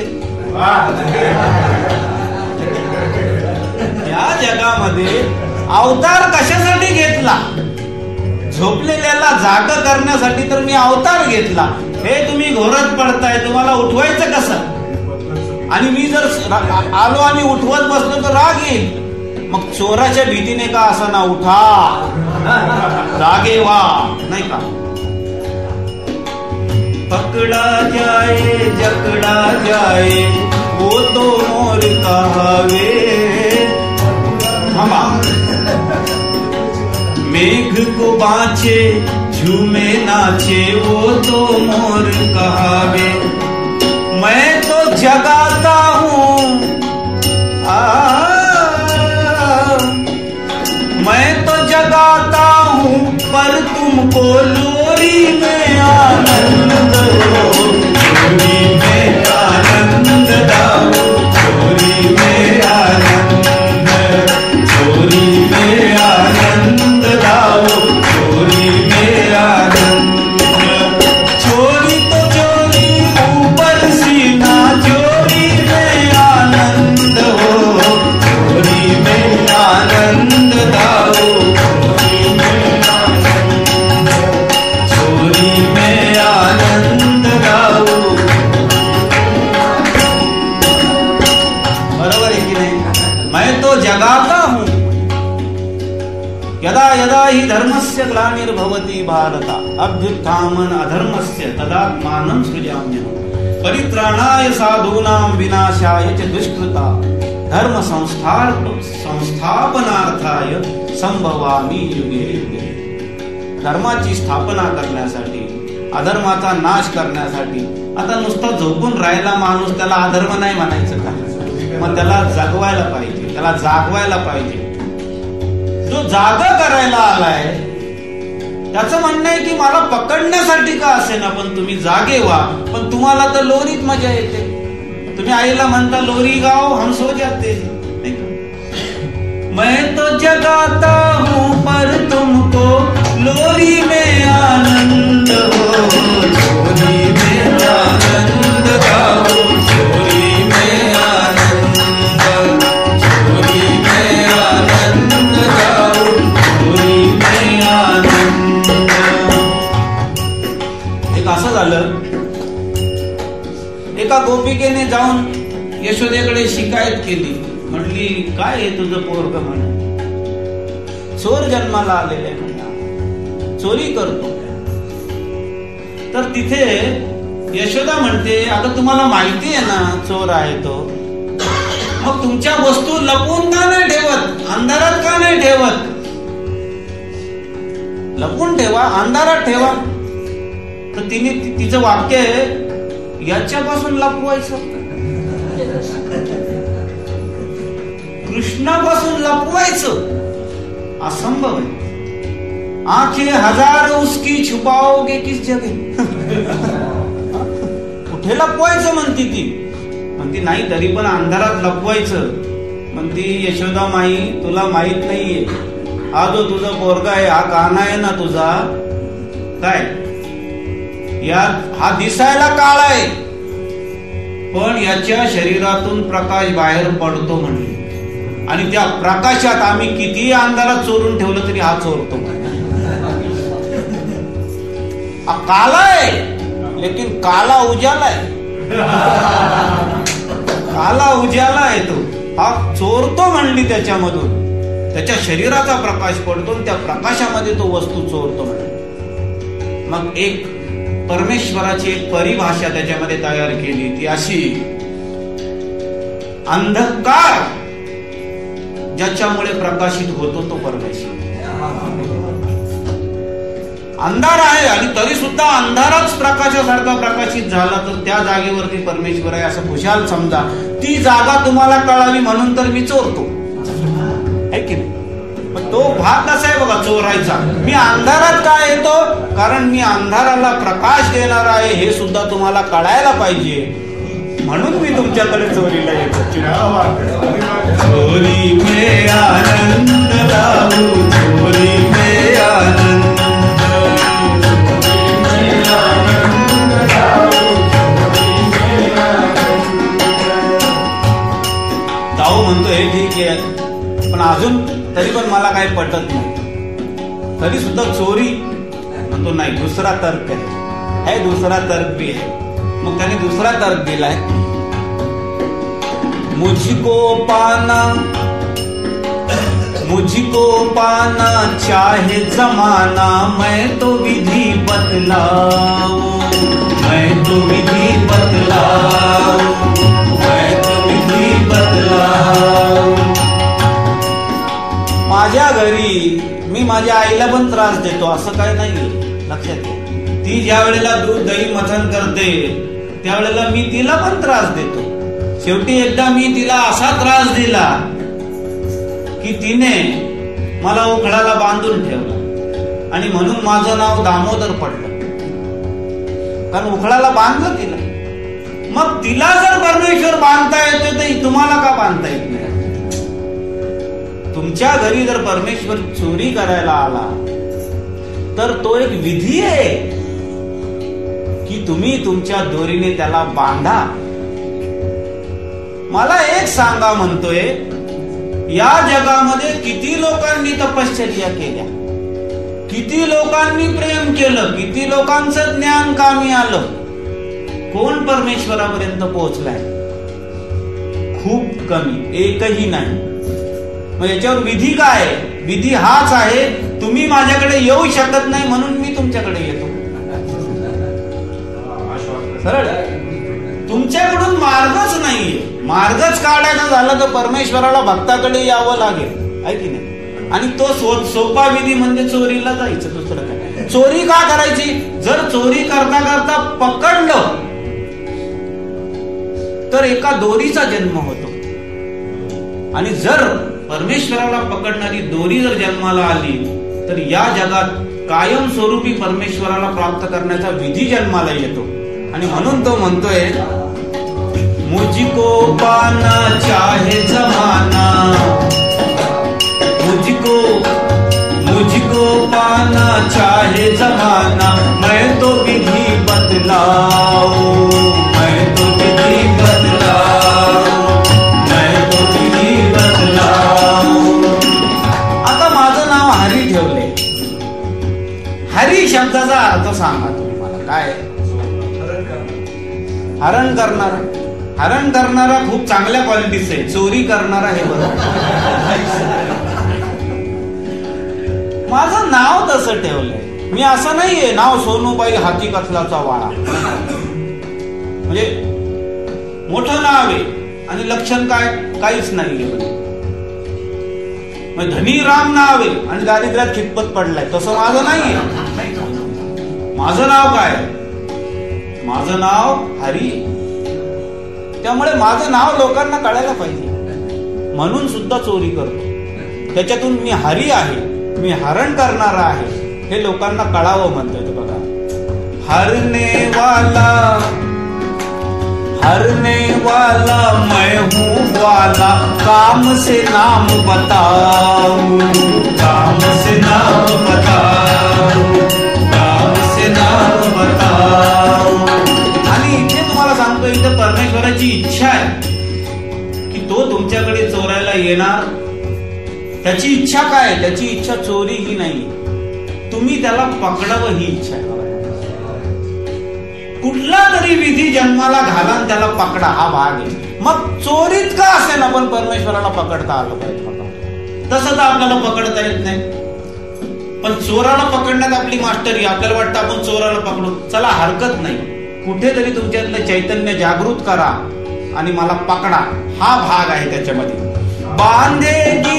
Speaker 1: या जगामध्ये अवतार कशासाठी घेतला? झोपलेल्याला जाग करण्यासाठी तर मी अवतार घेतला. हे तुम्ही घोरत पडताय, तुम्हाला उठवायचं कसं? आणि मी जर आलो आणि उठवत बसलो तर राग येईल. मग चोराच्या भीतीने का असं ना, उठा, जागे व्हा, नाही का? पकड़ा जाए जकड़ा जाए, वो तो मोर कहावे. हमा मेघ को बाछे झूमे नाचे, वो तो मोर कहावे. मैं तो जगाता हूँ, मैं तो जगाता हूँ, पर तुमको लोरी में आनंद हो, लोरी में आनंद दाओ, लोरी में आनंद, चोरी में आनंद दाओ, चोरी में आनंद. चोरी तो चोरी ऊपर सीना, चोरी में आनंद हो, चोरी में आनंद दाओ, चोरी में आनंद, चोरी में आनंद दाओ. बरोबर आहे की नाही? मैं तो जगाता हूं. यदा यदा हि धर्मस्य ग्लानिर्भवति भारत, अभ्युत्थानं अधर्मस्य तदात्मानं सृजाम्यहम्. परित्राणाय साधूनां विनाशाय च दुष्कृता धर्म संस्थापनार्थाय संभवामी युगे युगे. धर्माची स्थापना करण्यासाठी, अधर्माचा नाश करण्यासाठी. आता नुसतं झोपून राहिला माणूस, त्याला अधर्म नाही म्हणायचं का? मग त्याला जगवायला पाहिजे, त्याला जागवायला पाहिजे. जो जागा करायला आलाय त्याचं म्हणणं आहे की मला पकडण्यासाठी का असे ना, पण तुम्ही जागे व्हा. पण तुम्हाला तर लोरीत मजा येते. तुम्ही आईला म्हणता लोरी गाओ हम सो जाते. मैं तो जगाता हूँ पर तुमको लोरी में आनंद हो. लोरी में आनंद गाओ, लोरी में आनंद, लोरी में आनंद गाओ, लोरी में आनंद. एक असं झालं, एका गोपिकेने जाऊन यशोदेकडे शिकायत केली. म्हटली काय आहे तुझं पोरग? म्हणे चोर जन्माला आलेले, म्हणा चोरी करतो. तर तिथे यशोदा म्हणते अगं तुम्हाला माहिती आहे ना चोर आहे तो, मग तुमच्या वस्तू लपवून का नाही ठेवत? अंधारात का नाही ठेवत? लपवून ठेवा, अंधारात ठेवा. तर तिने तिचं वाक्य आहे याच्यापासून लपवायचं, कृष्णापासून लपवायचं असंभव आहे. आंखें हजार उसकी छुपाओगे किस जगह. कुठे लपवायचं म्हणती ती. म्हणती नाही तरी पण अंधारात लपवायचं. म्हणती यशोदा माई तुला माहित नाहीये, हा जो तुझा पोरगा आहे हा काना आहे ना तुझा, काय या हा दिसायला काळा आहे पण याच्या शरीरातून प्रकाश बाहेर पडतो म्हणले. आणि त्या प्रकाशात आम्ही किती अंधारात चोरून ठेवलं तरी हा चोरतो. काला आहे लेकिन काला उजाला आहे, काला उजाला आहे तो. हा चोरतो म्हणली त्याच्यामधून, त्याच्या शरीराचा प्रकाश पडतो आणि त्या प्रकाशामध्ये तो वस्तू चोरतो म्हणली. मग एक परमेश्वराची एक परिभाषा त्याच्यामध्ये तयार केली, ती अशी, अंधकार ज्याच्यामुळे प्रकाशित होतो तो परमेश्वर. अंधार आहे आणि तरी सुद्धा अंधाराच प्रकाशासारखा प्रकाशित झाला तर त्या जागेवरती परमेश्वर आहे असं खुशाल समजा. ती जागा तुम्हाला कळावी म्हणून तर मी चोरतो, है की नाही? तो भाग कसा आहे बघा चोरायचा. मी अंधारात का येतो? कारण मी अंधाराला प्रकाश देणार आहे हे सुद्धा तुम्हाला कळायला पाहिजे म्हणून मी तुमच्याकडे चोरीला येतो. चोरी में आनंद लावू, चोरी में आनंद, जाऊ म्हणतो हे ठीक आहे पण अजून तरी पण मला काही पटत नाही. तरी सुद्धा चोरी म्हणतो नाही, दुसरा तर्क आहे, हे दुसरा तर्क भी आहे. मग त्याने दुसरा तर्क दिलाय, मुझको पाना मुझको पाना चाहे जमाना, मैं तो विधि बतलाऊं, मैं तो विधि बतलाऊं, मैं तो विधि बतलाऊं. माझ्या घरी मी माझ्या आईला पण त्रास देतो असं काय नाही, लक्षात घ्या. ती ज्या वेळेला दूध दही मथन करते त्यावेळेला मी तिला पण त्रास देतो. शेवटी एकदा मी तिला असा त्रास दिला की तिने मला उखळाला बांधून ठेवला आणि म्हणून माझं नाव दामोदर पडलं, कारण उखळाला बांधलं तिला. मग तिला जर परमेश्वर बांधता येतो तर तुम्हाला का बांधता येत नाही? तुमच्या घरी जर परमेश्वर चोरी करायला आला तर तो एक विधी आहे की तुम्ही तुमच्या दोरीने त्याला बांधा. मला एक सांगा म्हणतोय, या जगामध्ये किती लोकांनी तपश्चर्या केल्या, किती लोकांनी प्रेम केलं, किती लोकांचं ज्ञान कामी आलं, कोण परमेश्वरापर्यंत पोहोचलाय? खूप कमी, एकही नाही. मग याच्यावर विधी काय? विधी हाच आहे, तुम्ही माझ्याकडे येऊ शकत नाही म्हणून मी तुमच्याकडे येतो. सरळ, तुमच्याकडून मार्गच नाहीये. मार्गच काढायचा झाला तर परमेश्वराला भक्ताकडे यावं लागेल, आहे की नाही? आणि तो सोपा विधी म्हणजे चोरीला जायचं, दुसरं काय. चोरी का करायची? जर चोरी करता करता पकडलं तर एका दोरीचा जन्म होतो, आणि जर परमेश्वराला पकडणारी दोरी जर जन्माला आली तर या जगात कायमस्वरूपी परमेश्वराला प्राप्त करण्याचा विधी जन्माला येतो. आणि म्हणून तो म्हणतोय, मुझको पाना चाहे जमाना, मुझको मुझको पाना चाहे जमाना, मैं तो विधि बदलाऊं, मैं तो विधि बदलाऊं, मैं तो विधि बदलाऊं. आता माझं नाव हरी ठेवले. हरी शब्दाचा अर्थ सांगा तुम्ही मला काय? हरण करणारा. हरण करणारा खूप चांगल्या क्वालिटीच आहे, चोरी करणारा हे बरोबर. माझं नाव तसं ठेवलंय. मी असं नाहीये नाव सोनूबाई हाती कथलाचा वाळा, म्हणजे मोठं नाव आहे आणि लक्षण काय काहीच नाहीये. धनी राम नाव आहे आणि दारिद्र्यात खितपत पडलाय, तसं माझं नाहीये. माझं नाव काय? माझं नाव हरी. त्यामुळे माझं नाव लोकांना कळायला पाहिजे, म्हणून सुद्धा चोरी करतो. त्याच्यातून मी हरी आहे, मी हरण करणारा आहे, हे लोकांना कळावं म्हणतोय. बघा, हरने वाला हरने वाला मैं हूँ वाला, काम से नाम बताऊं, काम से नाम बताऊं, काम से नाम बताऊं. आणि इथे तुम्हाला सांगतो, इथे परमेश्वराची इच्छा आहे की तो तुमच्याकडे चोरायला येणार. त्याची इच्छा काय? त्याची इच्छा चोरी ही नाही, तुम्ही त्याला पकडावं ही इच्छा आहे. कुठला तरी विधी जन्माला घाला आणि त्याला पकडा, हा भाग आहे. मग चोरीत का असेल ना, पण परमेश्वराला पकडता आलं पाहिजे. तसं तर आपल्याला पकडता येत नाही, पण चोराला पकडण्यात आपली मास्टरी. आपल्याला वाटतं आपण चोराला पकडू, चला हरकत नाही. कुठेतरी तुमच्यातलं चैतन्य जागृत करा आणि मला पकडा, हा भाग आहे त्याच्यामध्ये. बांधेगी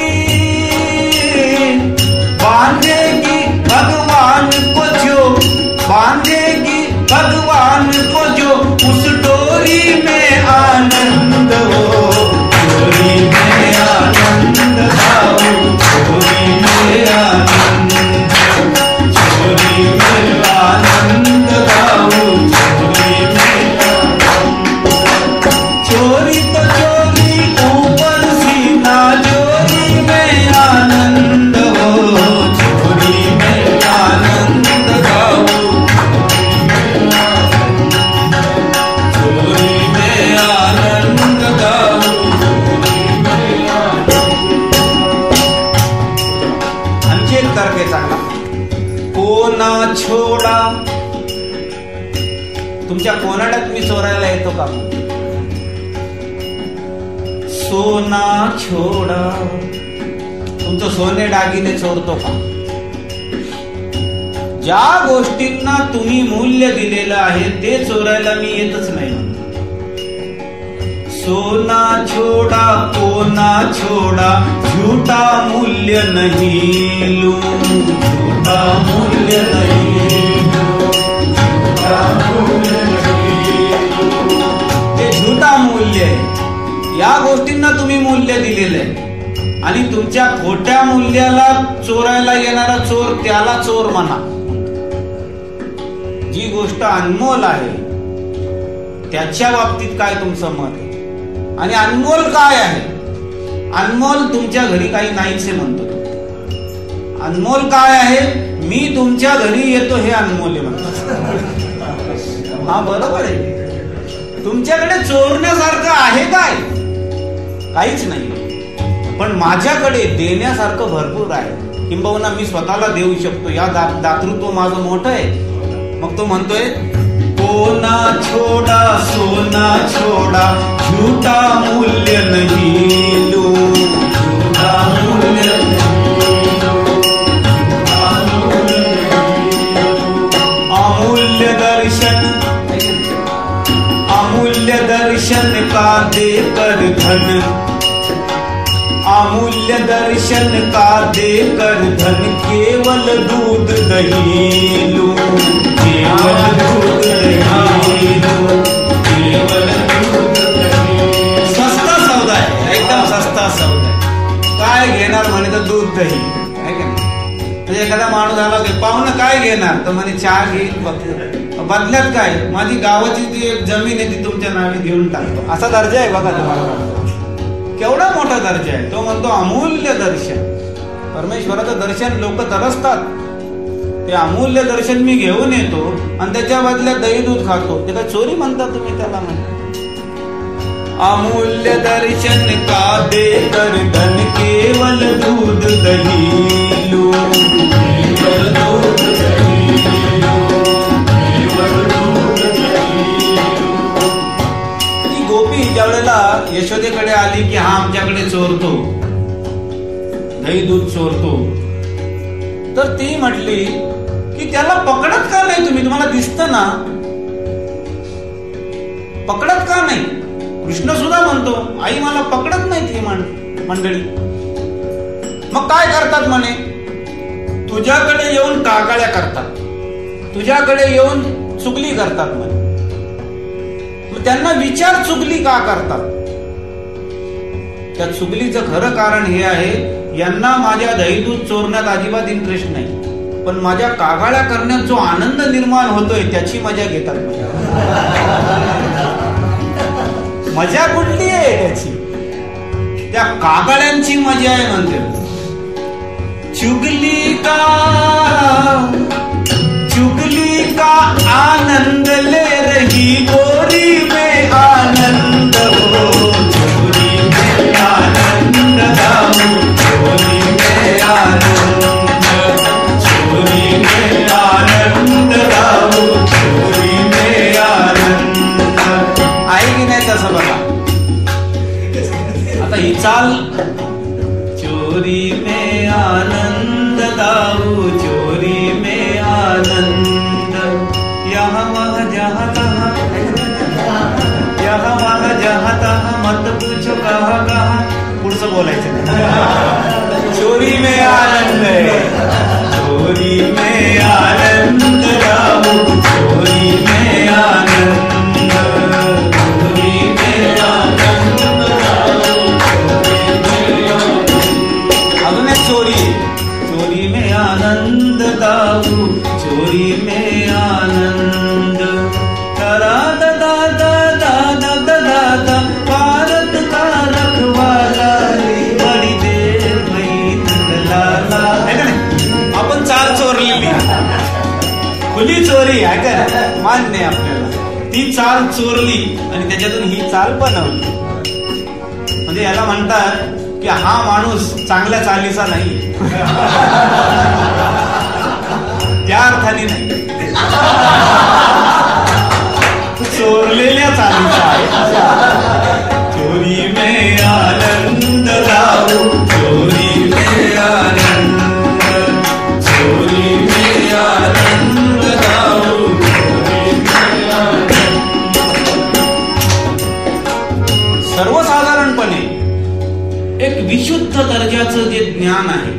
Speaker 1: बांधेगी भगवान को जो, बांधेगी भगवान को जो, उस डोरी में आनंद हो, डोरी में आनंद गाओ, डोरी में आनंद, डोरी में आनंद गाओ, डोरी में आनंद. चोरी तो चोरी ऊपर सीना, चोरी में आनंद हो, चोरी में आनंद गाओ, कोना छोडा. तुमच्या कोनाड्यात मी चोरायला येतो का? सोना छोडा. तुमचं सोने दागिने चोरतो का? ज्या गोष्टींना तुम्ही मूल्य दिलेलं आहे ते चोरायला मी येतच नाही. सोना छोड़ा कोना छोड़ा, झूठा मूल्य नहीं लूं, झूठा मूल्य नहीं लूं, झूठा मूल्य नहीं लूं. हे झूठा मूल्य आहे. या गोष्टींना तुम्ही मूल्य दिलेलं आहे आणि तुमच्या खोट्या मूल्याला चोरायला येणारा चोर त्याला चोर म्हणा. जी गोष्ट अनमोल आहे त्याच्या बाबतीत काय तुमचं मत आहे? आणि अनमोल काय आहे? अनमोल तुमच्या घरी काही नाहीच म्हणतो. अनमोल काय आहे? मी तुमच्या घरी येतो हे अनमोल म्हणतो. हा बरोबर आहे. तुमच्याकडे चोरण्यासारखं आहे काय? काहीच नाही, पण माझ्याकडे देण्यासारखं भरपूर आहे. किंबहुना मी स्वतःला देऊ शकतो. या दातृत्व माझं मोठं आहे. मग तो म्हणतोय, कोना छोड़ा सोना छोड़ा, झूठा मूल्य नहीं लूं, झूठा मूल्य नहीं लूं, अमूल्य दर्शन, अमूल्य दर्शन दर्शन का देकर धन, अमूल्य दर्शन का देकर धन, केवल दूध दही लूं, केवल दूध दही लूं, केवल दूध दही। सस्ता सौदा आहे, एकदम सस्ता सौदा आहे। काय घेणार म्हणे तर दूध दही आहे का नाही? म्हणजे एखादा माणूस आला की पाहुणं काय घेणार तर म्हणे चहा घेईल, बदल्यात काय माझी गावाची जी एक जमीन आहे ती तुमच्या नावे घेऊन टाकतो, असा दर्जा आहे बघा तुम्हाला। केवढा मोठा दर्जा आहे तो, म्हणतो अमूल्य दर्शन। परमेश्वराचं दर्शन लोक तरसतात, ते अमूल्य दर्शन मी घेऊन येतो आणि त्याच्या बदल्यात दही दूध खातो, ते काय चोरी म्हणता तुम्ही त्याला? म्हणता अमूल्य दर्शन का देकर धन, केवल दूध दही लूं, केवल दूध दही लूं, केवल दूध दही लूं। ती गोपी ज्या वेळेला यशोदेकडे आली की हा आमच्याकडे चोरतो, दही दूध चोरतो, तर ती म्हटली की त्याला पकडत का नाही तुम्ही? तुम्हाला दिसतं ना, पकडत का नाही? कृष्ण सुद्धा म्हणतो आई मला पकडत नाही ती मंडळी। मग काय करतात म्हणे? तुझ्याकडे येऊन कागाळ्या करतात, तुझ्याकडे येऊन चुगली करतात म्हणे। मग त्यांना विचार चुगली का करतात? त्या चुगलीचं खरं कारण हे आहे, यांना माझ्या दही दूध चोरण्यात अजिबात इंटरेस्ट नाही, पण माझ्या कागाळ्या करण्यात जो आनंद निर्माण होतोय त्याची मजा घेतात। मजा कुठली आहे त्याची? त्या कागाळ्यांची मजा आहे म्हणते। चुगली का चुगली का आनंद ले रही गोरी में आनंद हो, चोरी में आनंद दाऊ, चोरी में आनंद, चोरी में आनंद दाऊ, चोरी में आनंद। आहे की नाही तसं बघा? आता ही चाल, चोरी में आनंद दाऊ, चोरी में आनंद, यहाँ वहाँ जहाँ तहाँ, यहाँ वहाँ जहाँ तहाँ, मत पूछो कहाँ कहाँ। पुढचं बोलायचं नाही। चोरी में आनंद है, चोरी में आनंद दाऊ, चोरी में आनंद, आनंद दाऊ, चोरी में आनंद। तरा दा दा दा दा दा दा दा, भारत का रखवाला, बड़ी देर भई नंदलाला। आपण चाल चोरलेली, खुली चोरी आहे का? मान्य आपल्याला, ती चाल चोरली आणि त्याच्यातून ही चाल बनवली। म्हणजे याला म्हणतात की हा माणूस चांगल्या चालीचा नाही, त्या अर्थाने नाही, चोरलेल्या चालीचा आहे। चोरी में आनंद दाऊ, चोरी में आनंद, चोरी में आनंद दाऊ, चोरी में आनंद। सर्वसाधारणपणे एक विशुद्ध दर्जाचं जे ज्ञान आहे,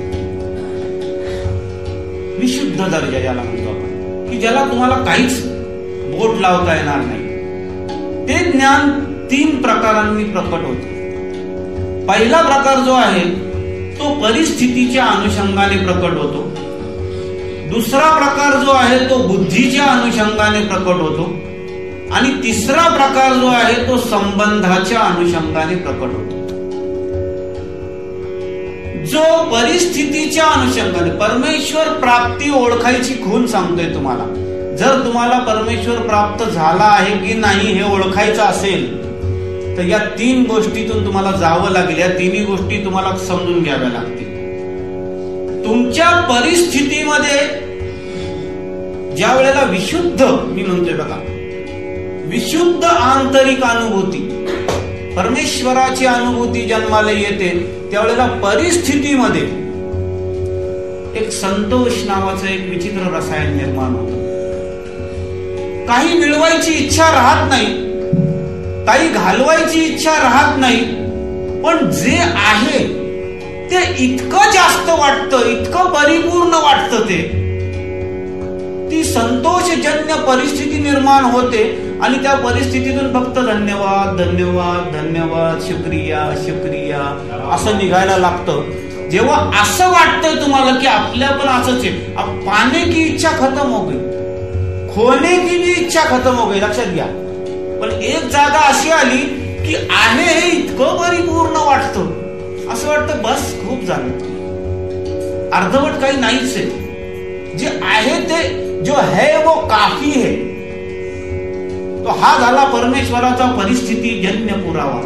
Speaker 1: विशुद्ध दर्जा ज्याला म्हणतो आपण, की ज्याला तुम्हाला काहीच बोट लावता येणार नाही, ते ज्ञान तीन प्रकारांनी प्रकट होते। पहिला प्रकार जो आहे तो परिस्थितीच्या अनुषंगाने प्रकट होतो, दुसरा प्रकार जो आहे तो बुद्धीच्या अनुषंगाने प्रकट होतो, आणि तिसरा प्रकार जो आहे तो संबंधाच्या अनुषंगाने प्रकट होतो। जो परिस्थितीच्या अनुषंगाने, परमेश्वर प्राप्ती ओळखायची खूण सांगतोय तुम्हाला। जर तुम्हाला परमेश्वर प्राप्त झाला आहे की नाही हे ओळखायचं असेल तर या तीन गोष्टीतून तुम्हाला जावं लागेल, या तिन्ही गोष्टी तुम्हाला समजून घ्याव्या लागतील। तुमच्या परिस्थितीमध्ये ज्या वेळेला विशुद्ध, मी म्हणतोय बघा, विशुद्ध आंतरिक अनुभूती, परमेश्वराची अनुभूती जन्माला येते, त्यावेळेला परिस्थितीमध्ये एक संतोष नावाचं एक विचित्र रसायन निर्माण होतं। काही मिळवायची इच्छा राहत नाही, काही घालवायची इच्छा राहत नाही, पण जे आहे ते इतकं जास्त वाटतं, इतकं परिपूर्ण वाटतं, ते ती संतोषजन्य परिस्थिती निर्माण होते आणि त्या परिस्थितीतून फक्त धन्यवाद धन्यवाद धन्यवाद शुक्रिया शुक्रिया असं निघायला लागतं. जेव्हा असं वाटतंय तुम्हाला की आपल्या पण असंच आहे, अब पाने की इच्छा खत्म हो गई, खोने की भी इच्छा खत्म हो गई, लक्षात घ्या. पण एक जागा अशी आली की आहे हे इतकं परिपूर्ण वाटतं, असं वाटतं बस खूप झालं, अर्धवट काही नाहीच आहे, जे आहे ते जो है वो काफी है. तो हा झाला परमेश्वराचा परिस्थितीजन्य पुरावा.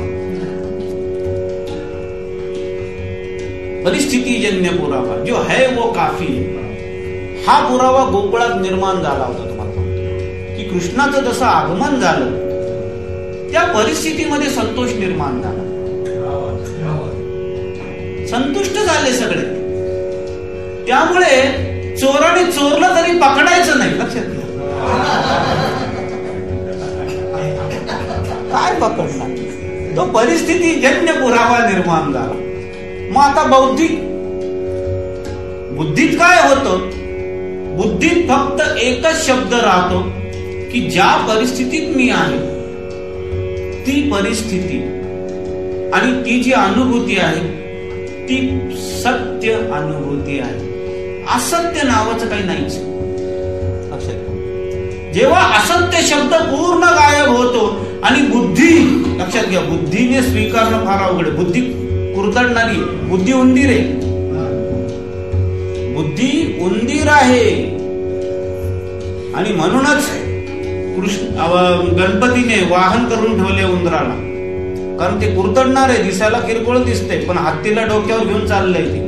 Speaker 1: परिस्थितीजन्य पुरावा जो है वो काफी है. हा पुरावा गोकुळात निर्माण झाला होता. तुम्हाला सांगतो की कृष्णाचं जसं आगमन झालं त्या परिस्थितीमध्ये संतोष निर्माण झाला, संतुष्ट झाले सगळे. त्यामुळे चोराने चोरलं तरी पकडायचं नाही, लक्षात घ्या. काय पकडणार, तो परिस्थितीजन्य पुरावा निर्माण झाला. मग आता बौद्धिक बुद्धीत काय होतं, बुद्धीत फक्त एकच शब्द राहतो की ज्या परिस्थितीत मी आहे ती परिस्थिती आणि ती जी अनुभूती आहे ती सत्य अनुभूती आहे, असत्य नावाचं काही नाहीच. लक्षात, जेव्हा असत्य शब्द पूर्ण गायब होतो आणि बुद्धी, लक्षात घ्या, बुद्धीने स्वीकारणं फार अवघड आहे. बुद्धी कुरतडणारी, बुद्धी उंदीर आहे, बुद्धी उंदीर आहे. आणि म्हणूनच कृष्ण गणपतीने वाहन करून ठेवले उंदराला, कारण ते कुरतडणार आहे, दिसायला किरकोळ दिसते पण हत्तीला डोक्यावर घेऊन चाललंय ते.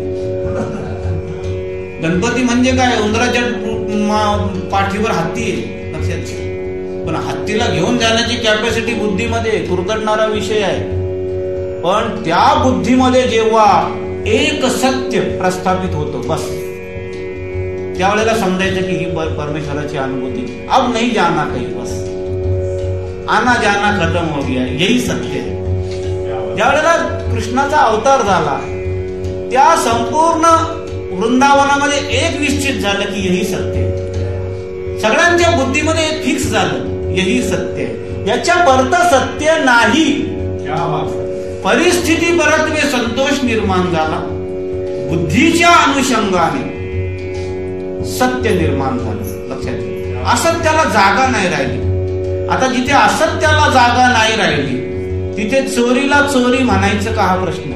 Speaker 1: गणपती म्हणजे काय, उंदराच्या पाठीवर हत्ती आहे, लक्षात. पण हत्तीला घेऊन जाण्याची कॅपॅसिटी बुद्धीमध्ये कुरतडणारा विषय आहे. पण त्या बुद्धीमध्ये जेव्हा एक सत्य प्रस्थापित होतो, बस त्यावेळेला समजायचं की ही परमेश्वराची अनुभूती. अब नहीं जाना कहीं, बस आना जाना खत्म हो गया, यही सत्य है. ज्यावेळेला कृष्णाचा अवतार झाला त्या संपूर्ण वृंदावनामध्ये एक निश्चित झालं की यही सत्य आहे. सगळ्यांच्या बुद्धीमध्ये एक फिक्स झालं, यही सत्य आहे, याच्या परत सत्य नाही. परिस्थिती परत्वे संतोष निर्माण झाला, बुद्धीच्या अनुषंगाने सत्य निर्माण झालं. लक्षात, असत्याला जागा नाही राहिली. आता जिथे असत्याला जागा नाही राहिली तिथे चोरीला चोरी म्हणायचं का, हा प्रश्न आहे.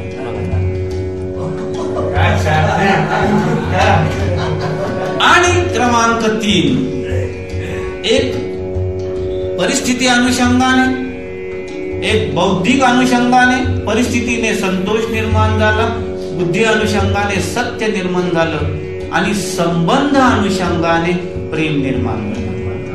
Speaker 1: आणि क्रमांक तीन, एक परिस्थिती अनुषंगाने, एक बौद्धिक अनुषंगाने परिस्थितीने संतोष निर्माण झाला, बुद्धी अनुषंगाने सत्य निर्माण झालं आणि संबंध अनुषंगाने प्रेम निर्माण झालं.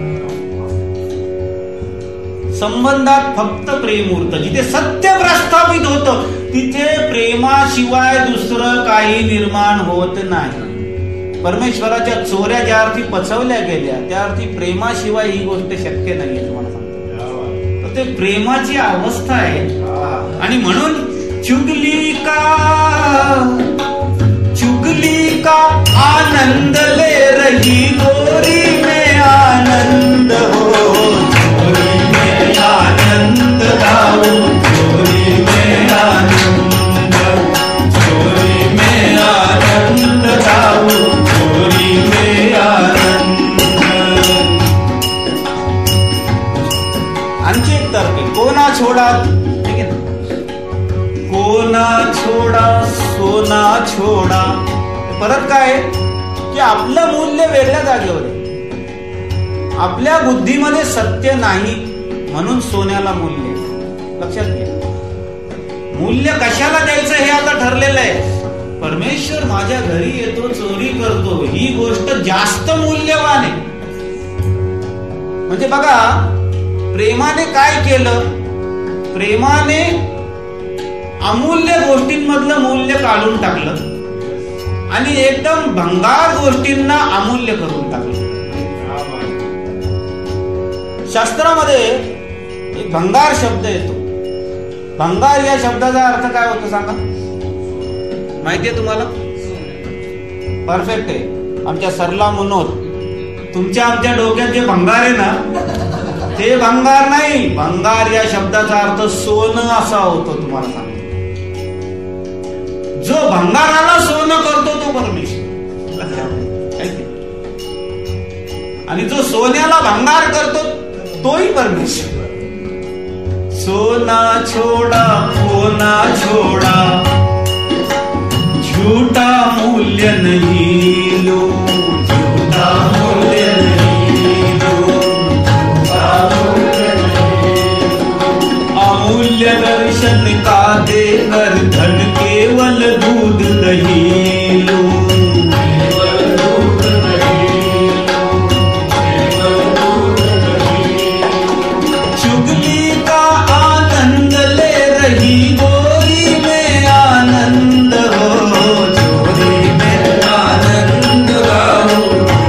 Speaker 1: संबंधात फक्त प्रेम उरतं. जिथे सत्य प्रस्थापित होतं तिथे प्रेमाशिवाय दुसरं काही निर्माण होत नाही. परमेश्वराच्या चोऱ्या ज्या अर्थी पचवल्या गेल्या त्या अर्थी प्रेमाशिवाय ही गोष्ट शक्य नाहीये, तुम्हाला सांगतो. तर ते प्रेमाची अवस्था आहे. आणि म्हणून चुगली का चुगली का आनंद ले रही गोरी में आनंद हो, गोरी में आनंद लाओ, गोरी में आनंद, गोरी में आनंद लाओ, गोरी में आनंद. आणखी एक तर्क, कोना छोडा, ठीक आहे, कोना छोडा सोना छोडा. परत काय की आपलं मूल्य वेगळ्या जागेवर आहे. आपल्या बुद्धीमध्ये सत्य नाही म्हणून सोन्याला मूल्य. लक्षात घ्या, मूल्य कशाला द्यायचं हे आता ठरलेलं आहे. परमेश्वर माझ्या घरी येतो, चोरी करतो, ही गोष्ट जास्त मूल्यवान आहे. म्हणजे बघा, प्रेमाने काय केलं, प्रेमाने अमूल्य गोष्टींमधलं मूल्य काढून टाकलं आणि एकदम भंगार गोष्टींना अमूल्य करून टाकलं. शास्त्रामध्ये एक भंगार शब्द येतो. भंगार या शब्दाचा अर्थ काय होतो सांगा? माहितीये तुम्हाला? परफेक्ट आहे. आमच्या सरला मनोज, तुमच्या आमच्या डोक्यात जे भंगार आहे ना ते भंगार नाही. भंगार या शब्दाचा अर्थ सोनं असा होतो. तुम्हाला सांगतो, जो भंगाराला सोनं करतो तो परमेश्वर, आणि जो सोन्याला भंगार करतो तोही परमेश्वर. सोना छोड़ा सोना छोड़ा, झूठा मूल्य नहीं लो, झूठा मूल्य नहीं लो, अमूल्य दर्शन का देकर धन केवल दूध दही लो. चुगली का आनंद ले रही गोरी में आनंद हो, चोरी में आनंद गाओ.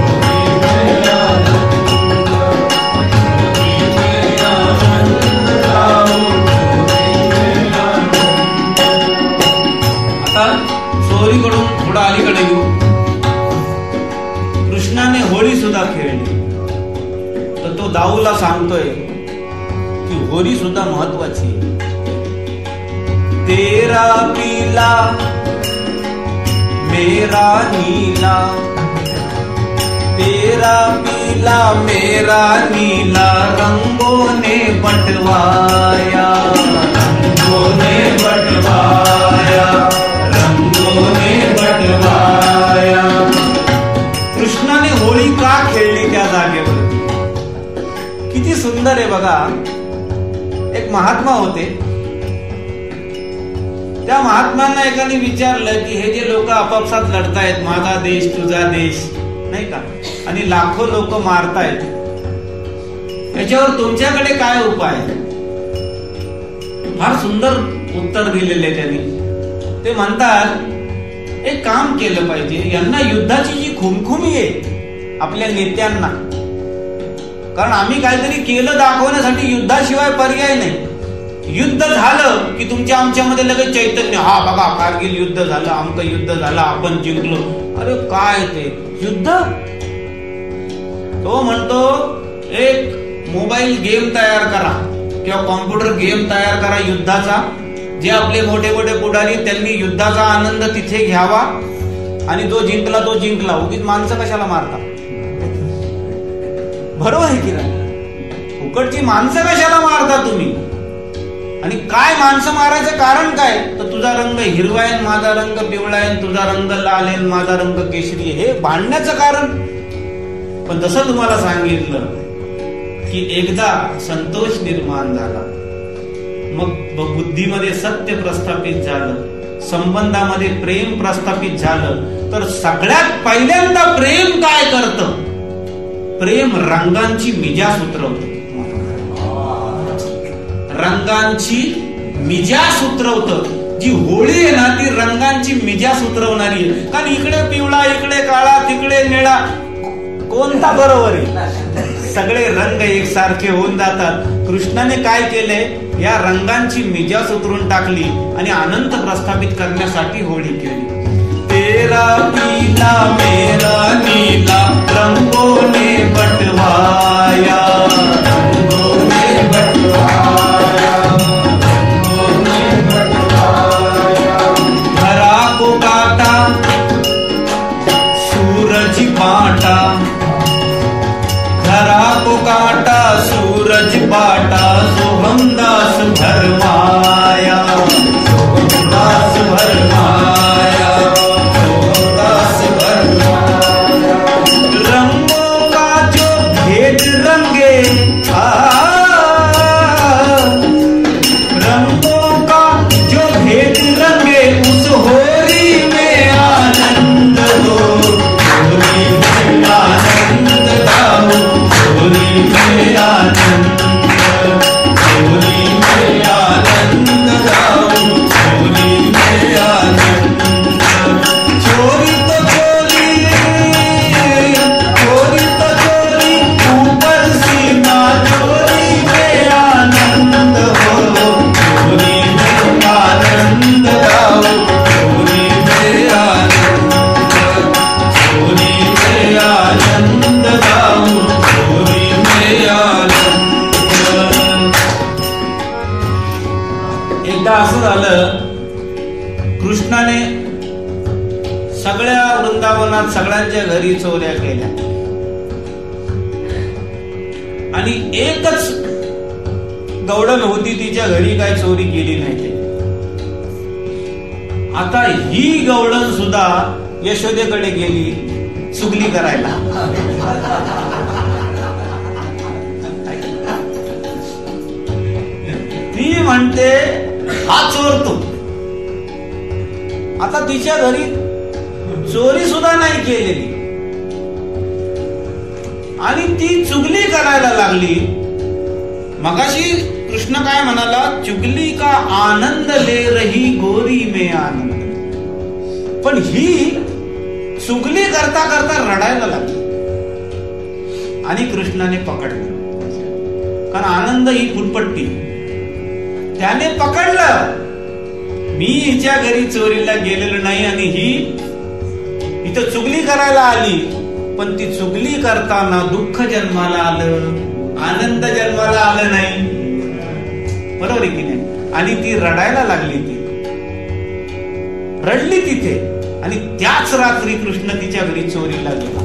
Speaker 1: आता चोरीकडून थोडा अलीकडे येऊ. कृष्णाने होळी सुद्धा खेळली, तर तो दाऊला सांगतोय की होळी सुद्धा महत्वाची. तेरा पीला मेरा नीला, तेरा पीला मेरा नीला, रंगों ने बंटवाया, रंगों ने बंटवाया, रंगों ने बंटवाया. कृष्णाने होळी का खेळली त्या जागेवर? किती सुंदर आहे बघा. एक महात्मा होते. त्या महात्म्यांना एकाने विचारलं की हे जे लोक आपापसात लढतायत, माझा देश तुझा देश, नाही का, आणि लाखो लोक मारतायत, याच्यावर तुमच्याकडे काय उपाय? फार सुंदर उत्तर दिलेले त्यांनी. ते म्हणतात एक काम केलं पाहिजे, यांना युद्धाची जी खुमखुमी आहे आपल्या नेत्यांना, कारण आम्ही काहीतरी केलं दाखवण्यासाठी युद्धाशिवाय पर्याय नाही. युद्ध झालं की तुमच्या आमच्यामध्ये लगेच चैतन्य, हा बघा कारगिल युद्ध झालं, आमचं युद्ध झालं, आपण जिंकलो. अरे काय ते युद्ध? तो म्हणतो एक मोबाईल गेम तयार करा किंवा कॉम्प्युटर गेम तयार करा युद्धाचा, जे आपले मोठे मोठे पुढारी त्यांनी युद्धाचा आनंद तिथे घ्यावा, आणि जो जिंकला तो जिंकला. उगीच माणसं कशाला मारता? बरोबर आहे की नाही? फुकटची माणसं कशाला मारता तुम्ही? आणि काय माणसं मारायचं कारण काय? तर तुझा रंग हिरवा आहे, माझा रंग पिवळा आहे, तुझा रंग लाल आहे, माझा रंग केशरी, हे भांडण्याचं कारण. पण जसं तुम्हाला सांगितलं की एकदा संतोष निर्माण झाला, मग बुद्धीमध्ये सत्य प्रस्थापित झालं, संबंधामध्ये प्रेम प्रस्थापित झालं, तर सगळ्यात पहिल्यांदा प्रेम काय करतं? प्रेम रंगांची मिजास उतरवतं. रंगांची मिजास उतरवतं. जी होळी आहे ना ती रंगांची मिजास उतरवणारी आहे. कारण इकडे पिवळा, इकडे काळा, तिकडे निळा, कोणता बरोबर आहे? सगळे रंग एकसारखे होऊन जातात. कृष्णाने काय केलंय? या रंगांची मिजास उतरून टाकली आणि आनंद प्रस्थापित करण्यासाठी होळी केली. तेरा पीला मेरा नीला, रंगों ने बंटवाया, रंगों ने बंटवाया, रंगों ने बंटवाया. हरा को काटा सूरज बांटा, हरा को काटा सूरज बांटा, सोहमदास भरमाया, सोहमदास भरमाया, सोहमदास भरमाया. रंगों का जो भेद रंगे, आ रंगों का जो भेद रंगे, उस होली में आनंद हो, होली में आनंद गाओ, होली में आनंद, होली में आनंद. एकदा असं झालं, कृष्णाने सगळ्या वृंदावनात सगळ्यांच्या घरी चोऱ्या केल्या आणि एकच गवळण होती, तिच्या घरी काय चोरी केली नाही ते. आता ही गवळण सुद्धा यशोदेकडे गेली चुगली करायला. ती म्हणते हा चोर तो. आता तिच्या घरी चोरी सुद्धा नाही केलेली आणि ती चुगली करायला लागली. मगाशी कृष्ण काय म्हणाला, चुगली का आनंद ले रही गोरी में आनंद. पण ही चुगली करता करता रडायला लागली आणि कृष्णाने पकडलं, कारण आनंद ही फुटपट्टी. त्याने पकडलं, मी हिच्या घरी चोरीला गेलेलो नाही आणि ही इथं चुगली करायला आली, पण ती चुगली करताना दुःख जन्माला आलं, आनंद जन्माला आलं नाही. बरोबर आहे की नाही? आणि ती रडायला लागली, ती रडली तिथे. आणि त्याच रात्री कृष्ण तिच्या घरी चोरीला गेला.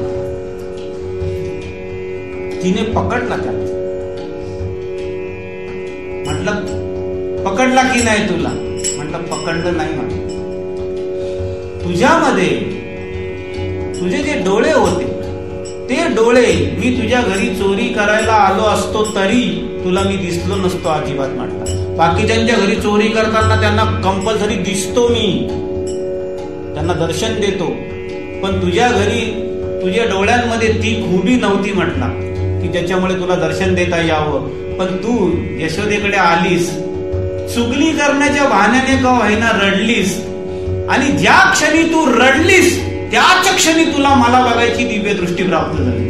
Speaker 1: तिने पकडला त्याला. म्हटलं पकडला की नाही तुला? म्हटलं पकडलं नाही. म्हटलं तुझ्यामध्ये तुझे जे डोळे होते ते डोळे मी तुझ्या घरी चोरी करायला आलो असतो तरी तुला मी दिसलो नसतो अजिबात. म्हटलं बाकीच्यांच्या घरी चोरी करताना त्यांना कंपल्सरी दिसतो, मी त्यांना दर्शन देतो, पण तुझ्या घरी तुझ्या डोळ्यांमध्ये ती खुबी नव्हती म्हटला की त्याच्यामुळे तुला दर्शन देता यावं. पण तू यशोदेकडे आलीस, चुगली करण्याच्या बहाण्याने का होईना रडलीस, आणि ज्या क्षणी तू रडलीस त्याच क्षणी तुला मला बघायची दिव्य दृष्टी प्राप्त झाली.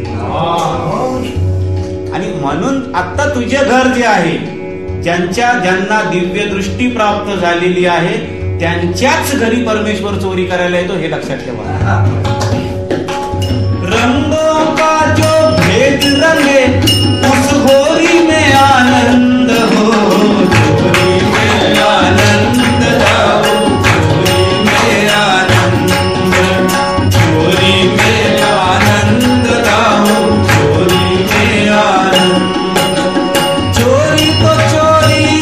Speaker 1: आणि म्हणून आता तुझे घर जे आहे, ज्यांच्या ज्यांना दिव्य दृष्टी प्राप्त झालेली आहे त्यांच्याच घरी परमेश्वर चोरी करायला येतो, हे लक्षात ठेवा. रंगों का जो भेद रंगे उस होरी में आनंद हो, चोरी में आनंद लाओ, चोरी में आनंद, चोरी में आनंद लाओ, चोरी में आनंद. चोरी तो चोरी,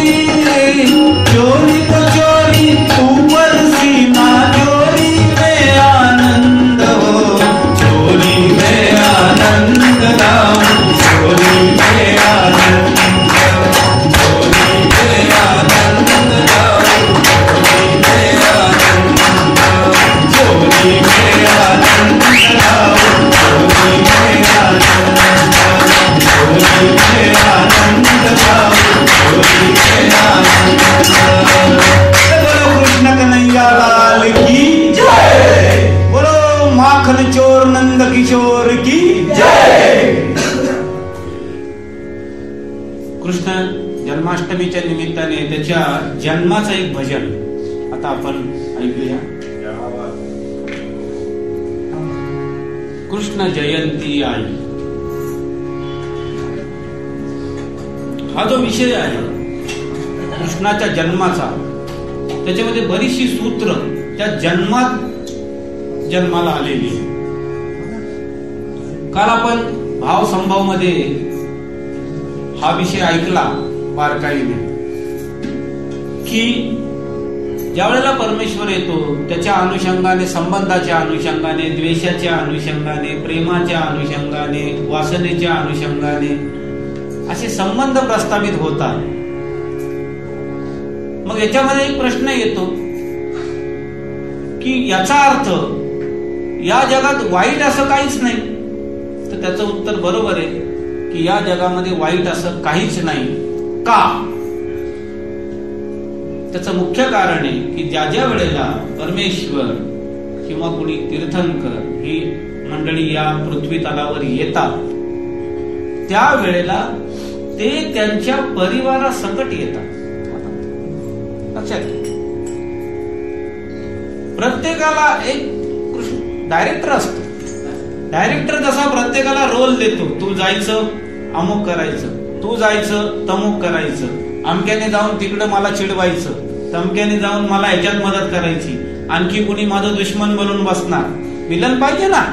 Speaker 1: चोरी तो चोरी ऊपर सीमा, चोरी में आनंद हो, चोरी में आनंद लाओ, चोरी में आनंद, चोरी में आनंद लाओ, चोरी में आनंद, चोरी में आनंद लाओ, चोरी में आनंद, चोरी में आनंद लाओ, चोरी में आनंद. बोलो कृष्ण कन्हैया लाल की जय. बोलो माखन चोर नंद किशोर की जय. कृष्ण जन्माष्टमीच्या निमित्ताने त्याच्या जन्माचं एक भजन आता आपण ऐकूया. कृष्ण जयंती आई. हा जो विषय आहे कृष्णाच्या जन्माचा, त्याच्यामध्ये बरीचशी सूत्र त्या जन्मात जन्माला आलेली. काल आपण भाव संभाव मध्ये हा विषय ऐकला बारकाईने की ज्या वेळेला परमेश्वर येतो त्याच्या अनुषंगाने, संबंधाच्या अनुषंगाने, द्वेषाच्या अनुषंगाने, प्रेमाच्या अनुषंगाने, वासनेच्या अनुषंगाने असे संबंध प्रस्थापित होतात. मग याच्यामध्ये एक प्रश्न येतो की याचा अर्थ या जगात वाईट असं काहीच नाही. तर त्याचं उत्तर बरोबर आहे की या जगामध्ये वाईट असं काहीच नाही. का? त्याचं मुख्य कारण आहे की ज्या ज्या वेळेला परमेश्वर किंवा कोणी तीर्थंकर ही मंडळी या पृथ्वी तलावर येतात त्यावेळेला ते त्यांच्या परिवारासकट येतात. लक्षात घ्या, प्रत्येकाला एक डायरेक्टर असतो. डायरेक्टर जसा प्रत्येकाला रोल देतो, तू जायचं अमुक करायचं, तू जायचं तमुक करायचं, अमक्याने जाऊन तिकडे मला चिडवायचं, तमक्याने जाऊन मला ह्याच्यात मदत करायची, आणखी कुणी माझं दुश्मन बनून बसणार. विलन पाहिजे ना,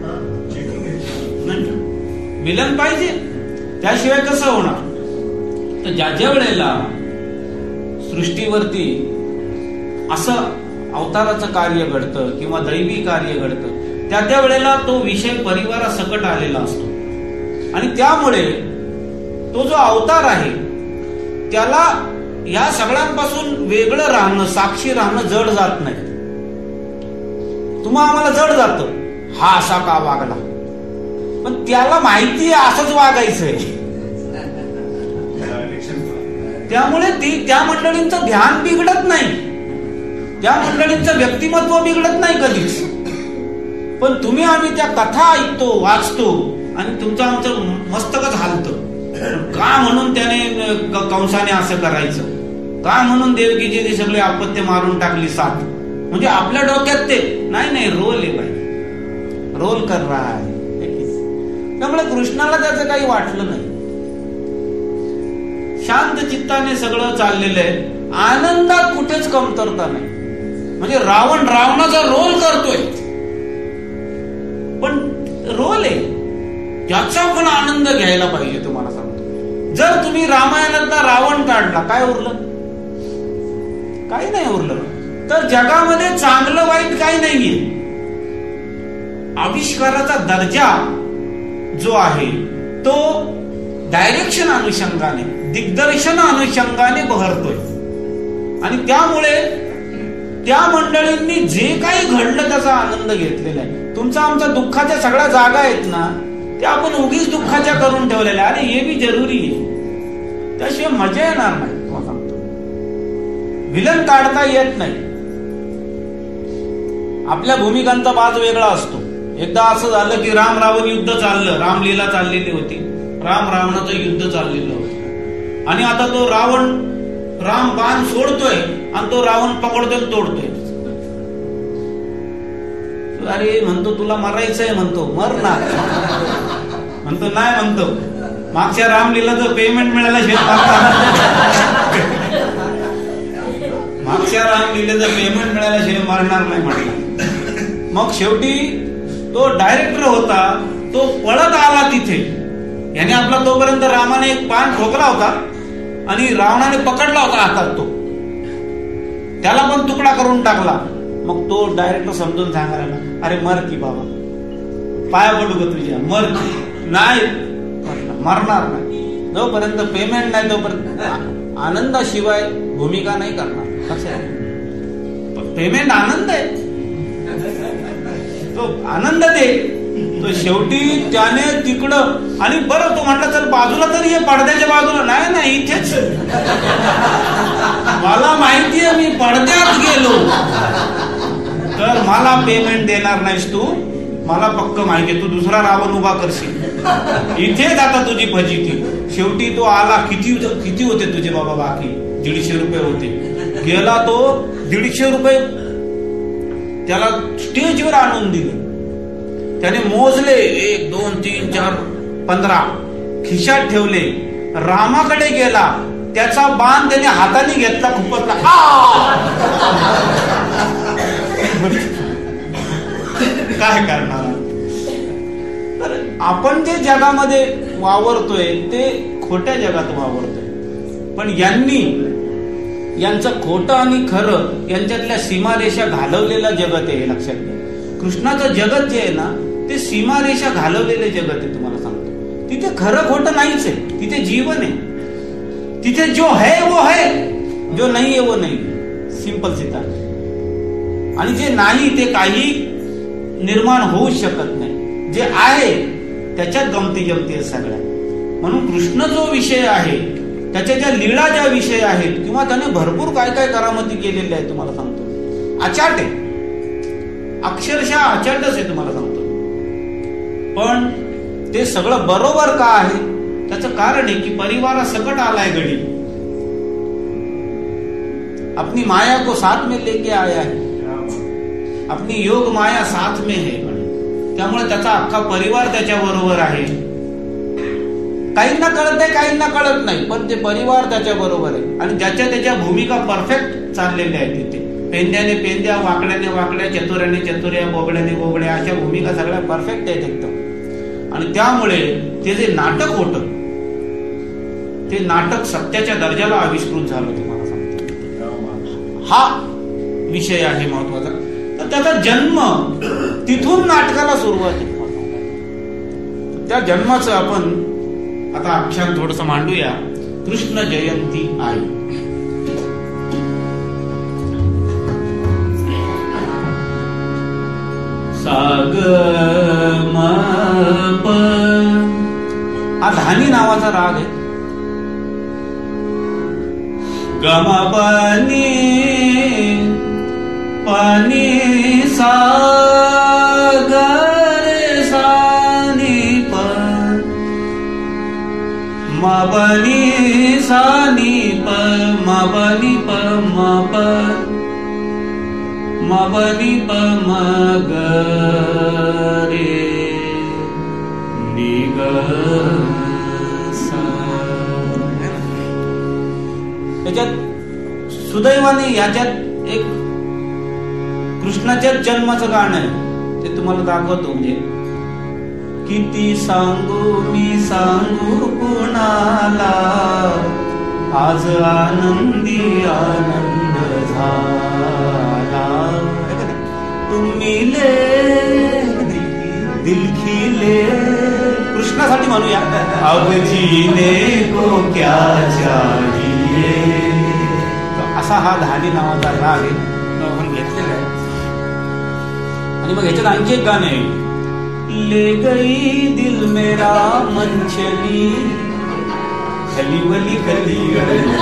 Speaker 1: विलन पाहिजे, त्याशिवाय कसं होणार. तर ज्या ज्या वेळेला सृष्टीवरती असं अवताराचं कार्य घडतं किंवा दैवी कार्य घडतं, त्या त्या वेळेला तो विषय परिवारासकट आलेला असतो. आणि त्यामुळे तो जो अवतार आहे त्याला या सगळ्यांपासून वेगळं राहणं, साक्षी राहणं जड जात नाही. तुम्हा आम्हाला जड जातं, हा असा का वागला, पण त्याला माहिती आहे असंच वागायचंय. त्यामुळे ती त्या मंडळींचं ध्यान बिघडत नाही, त्या मंडळींचं व्यक्तिमत्व बिघडत नाही कधीच. पण तुम्ही आम्ही त्या कथा ऐकतो, वाचतो आणि तुमचं आमचं मस्तकच हालतं. का म्हणून त्याने कंसाने असं करायचं, का म्हणून देवकीचे ते सगळे अपत्य मारून टाकली सात, म्हणजे आपल्या डोक्यात ते नाही नाही रोल आहे बाई, रोल कर रहा है. त्यामुळे कृष्णाला त्याचं काही वाटलं नाही, शांत चित्ताने सगळं चाललेलं आहे, आनंदात कुठेच कमतरता नाही. म्हणजे रावण रावणाचा रोल करतोय, पण रोल आहे याचा पण आनंद घ्यायला पाहिजे. तुम्हाला सांगतो, जर तुम्ही रामायणातला रावण काढला, काय उरलं? काही नाही उरलं. तर जगामध्ये चांगलं वाईट काही नाहीये. आविष्काराचा दर्जा जो आहे तो डायरेक्शन अनुषंगाने, दिग्दर्शन अनुषंगाने बहरतोय. आणि त्यामुळे त्या मंडळींनी जे काही घडलं त्याचा आनंद घेतलेला आहे. तुमचा आमच्या दुःखाच्या सगळ्या जागा आहेत ना, त्या आपण उगीच दुःखाच्या करून ठेवलेल्या. अरे हे बी जरुरी आहे, त्याशिवाय मजा येणार नाही. तुम्हाला सांगतो, विलन काढता येत नाही. आपल्या भूमिकांचा बाज वेगळा असतो. एकदा असं झालं की राम रावण युद्ध चाललं, रामलीला चाललेली होती, राम रावणाचं युद्ध चाललेलं होतं. आणि आता तो रावण, राम बाण सोडतोय आणि तो रावण पकडतोय, तोडतोय. अरे म्हणतो तुला मरायचंय, म्हणतो मर ना, म्हणतो नाही, म्हणतो मागच्या रामलीलाचं पेमेंट मिळायला शेत मागच्या रामलीलेचं पेमेंट मिळायला शेत मारणार नाही म्हटलं. मग शेवटी तो डायरेक्टर होता, तो पळत आला तिथे. याने आपला तोपर्यंत रामाने एक पान ठोकला होता आणि रावणाने पकडला होता हातात, तो त्याला पण तुकडा करून टाकला. मग तो डायरेक्टर समजून सांगायला, अरे मर की बाबा, पाया पडू का तुझ्या, मर की. नाही मरणार नाही, जोपर्यंत पेमेंट नाही तोपर्यंत आनंदाशिवाय भूमिका नाही करणार. पेमेंट आनंद आहे, तो आनंद दे. तो शेवटी त्याने तिकडं, आणि बरं तो म्हटलं चल बाजूला तरी ये, पडद्याच्या बाजूला. नाही नाही इथेच, मला माहितीये मी पडद्यात गेलो तर मला पेमेंट देणार नाहीस तू, मला पक्क माहितीये तू दुसरा रावण उभा करशील, इथेच आता तुझी फजिती. शेवटी तो आला. किती किती होते तुझे बाबा? बाकी दीडशे रुपये होते. गेला तो, दीडशे रुपये त्याला स्टेजवर आणून दिले. त्याने मोजले, एक दोन तीन चार पंधरा, खिशात ठेवले. रामाकडे गेला, त्याचा बाण त्याने हाताने घेतला, खुपसला. काय करणार? तर आपण जे जगामध्ये वावरतोय ते खोट्या जगात वावरतोय. पण यांनी यांचं खोटं आणि खरं यांच्यातल्या सीमारेषा घालवलेला जगत आहे, लक्षात घ्या. कृष्णाचं जगत जे आहे ना ते सीमारेषा घालवलेले जगत आहे. तुम्हाला सांगतो, तिथे खरं खोटं नाहीच आहे, तिथे जीवन आहे. तिथे जो है वो है, जो नहीं है वो नहीं. सिंपल सीधा. आणि जे नाही ते काही निर्माण होऊ शकत नाही. जे आहे त्याच्यात गमती जमती सगळ्या. म्हणून कृष्ण जो विषय आहे, त्याच्या ज्या लीळा ज्या विषय आहेत, किंवा त्याने भरपूर काय काय करामती केलेल्या आहेत, तुम्हाला सांगतो, अचाट आहे, अक्षरशः अचाटच आहे, तुम्हाला सांगतो. पण ते सगळं बरोबर का आहे? त्याचं कारण आहे की परिवारा सकट आलाय गडी, अपनी माया को साथ में लेके आया है, अपनी योग माया साथ में है. त्यामुळे त्याचा अख्खा परिवार त्याच्या बरोबर आहे. काहींना कळत आहे, काहींना कळत नाही, पण ते परिवार त्याच्या बरोबर आहे आणि ज्याच्या त्याच्या भूमिका परफेक्ट चाललेल्या आहेत तिथे. पेंद्याने पेंद्या, वाकड्याने वाकड्या, चतुर्याने चतुर्या, बोबड्याने बोबड्या, अशा भूमिका सगळ्या परफेक्ट आहेत एकदम. आणि त्यामुळे ते जे नाटक होतं ते नाटक सत्याच्या दर्जाला आविष्कृत झालं. तुम्हाला सांगतो हा विषय आहे महत्वाचा. तर त्याचा जन्म तिथून नाटकाला सुरुवात आहे. त्या जन्माचं आपण आता आख्यान थोडस मांडूया. कृष्ण जयंती आई. साग म प हा धानी नावाचा राग आहे. गम पनी पनी सा ग रे सा नी प म पनी सा नी प म पनी प म प म पनी प म ग रे नी ग सा. याच्यात सुदैवाने याच्यात एक कृष्णाच्याच जन्माचं गाणं आहे, ते तुम्हाला दाखवतो. म्हणजे किती सांगू मी सांगू कुणाला, आज आनंदी आनंद झाला. तुम्ही ले दिल खिले, कृष्णासाठी म्हणूया. अब जीने को क्या चाहिए, असा हा धानी नावाचा राग आहे, आपण घेतलेला आहे. आणि मग ह्याच्यात आणखी एक गाणं आहे. ले गई दिल मेरा मंचली, खली वली खली.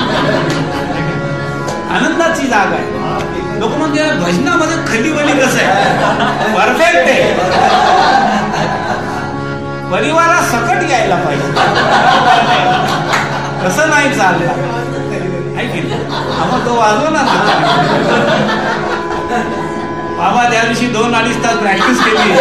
Speaker 1: आनंदाची जागा आहे. लोक म्हणजे भजनामध्ये खलीवली कसं आहे, परफेक्ट आहे. परिवारा सकट यायला पाहिजे, कसं नाही चाललं आहे की आम्हाला तो वाजवला ना बाबा. त्या दिवशी दोन अडीच तास प्रॅक्टिस केली.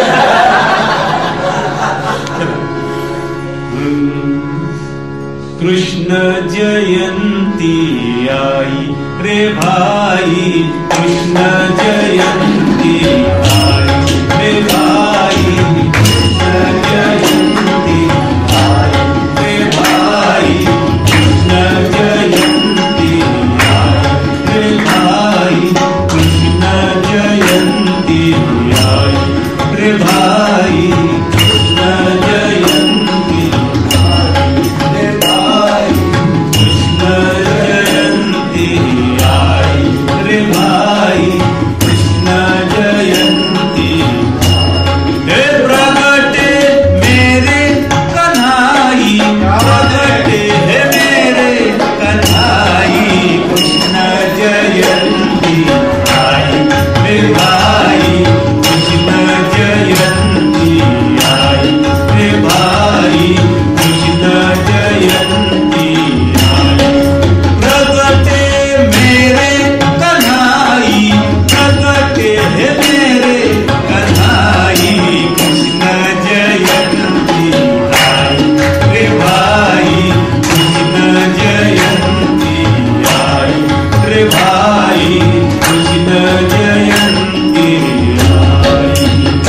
Speaker 1: कृष्ण जयंती आई रे भाई, कृष्ण जयंती आई रे भाई, कृष्ण जयंती आई रे भाई, कृष्ण जयंती आई रे भाई, कृष्ण जयंती आई रे भाई, कृष्ण जयंती आई रे भाई, कृष्ण जयंती आई रे भाई, कृष्ण जयंती. हे प्रगटे मेरे कन्हाई, प्रगटे हे मेरे कन्हाई, कृष्ण जयंती आई रे भाई, कृष्ण जयंती आई रे भाई, कृष्ण जयंती आई. प्रगटे मेरे कन्हाई, प्रगटे हे मेरे कन्हाई, कृष्ण जयंती आई रे भाई, कृष्ण जयंती आई रे भाई, कृष्ण जयंती आई.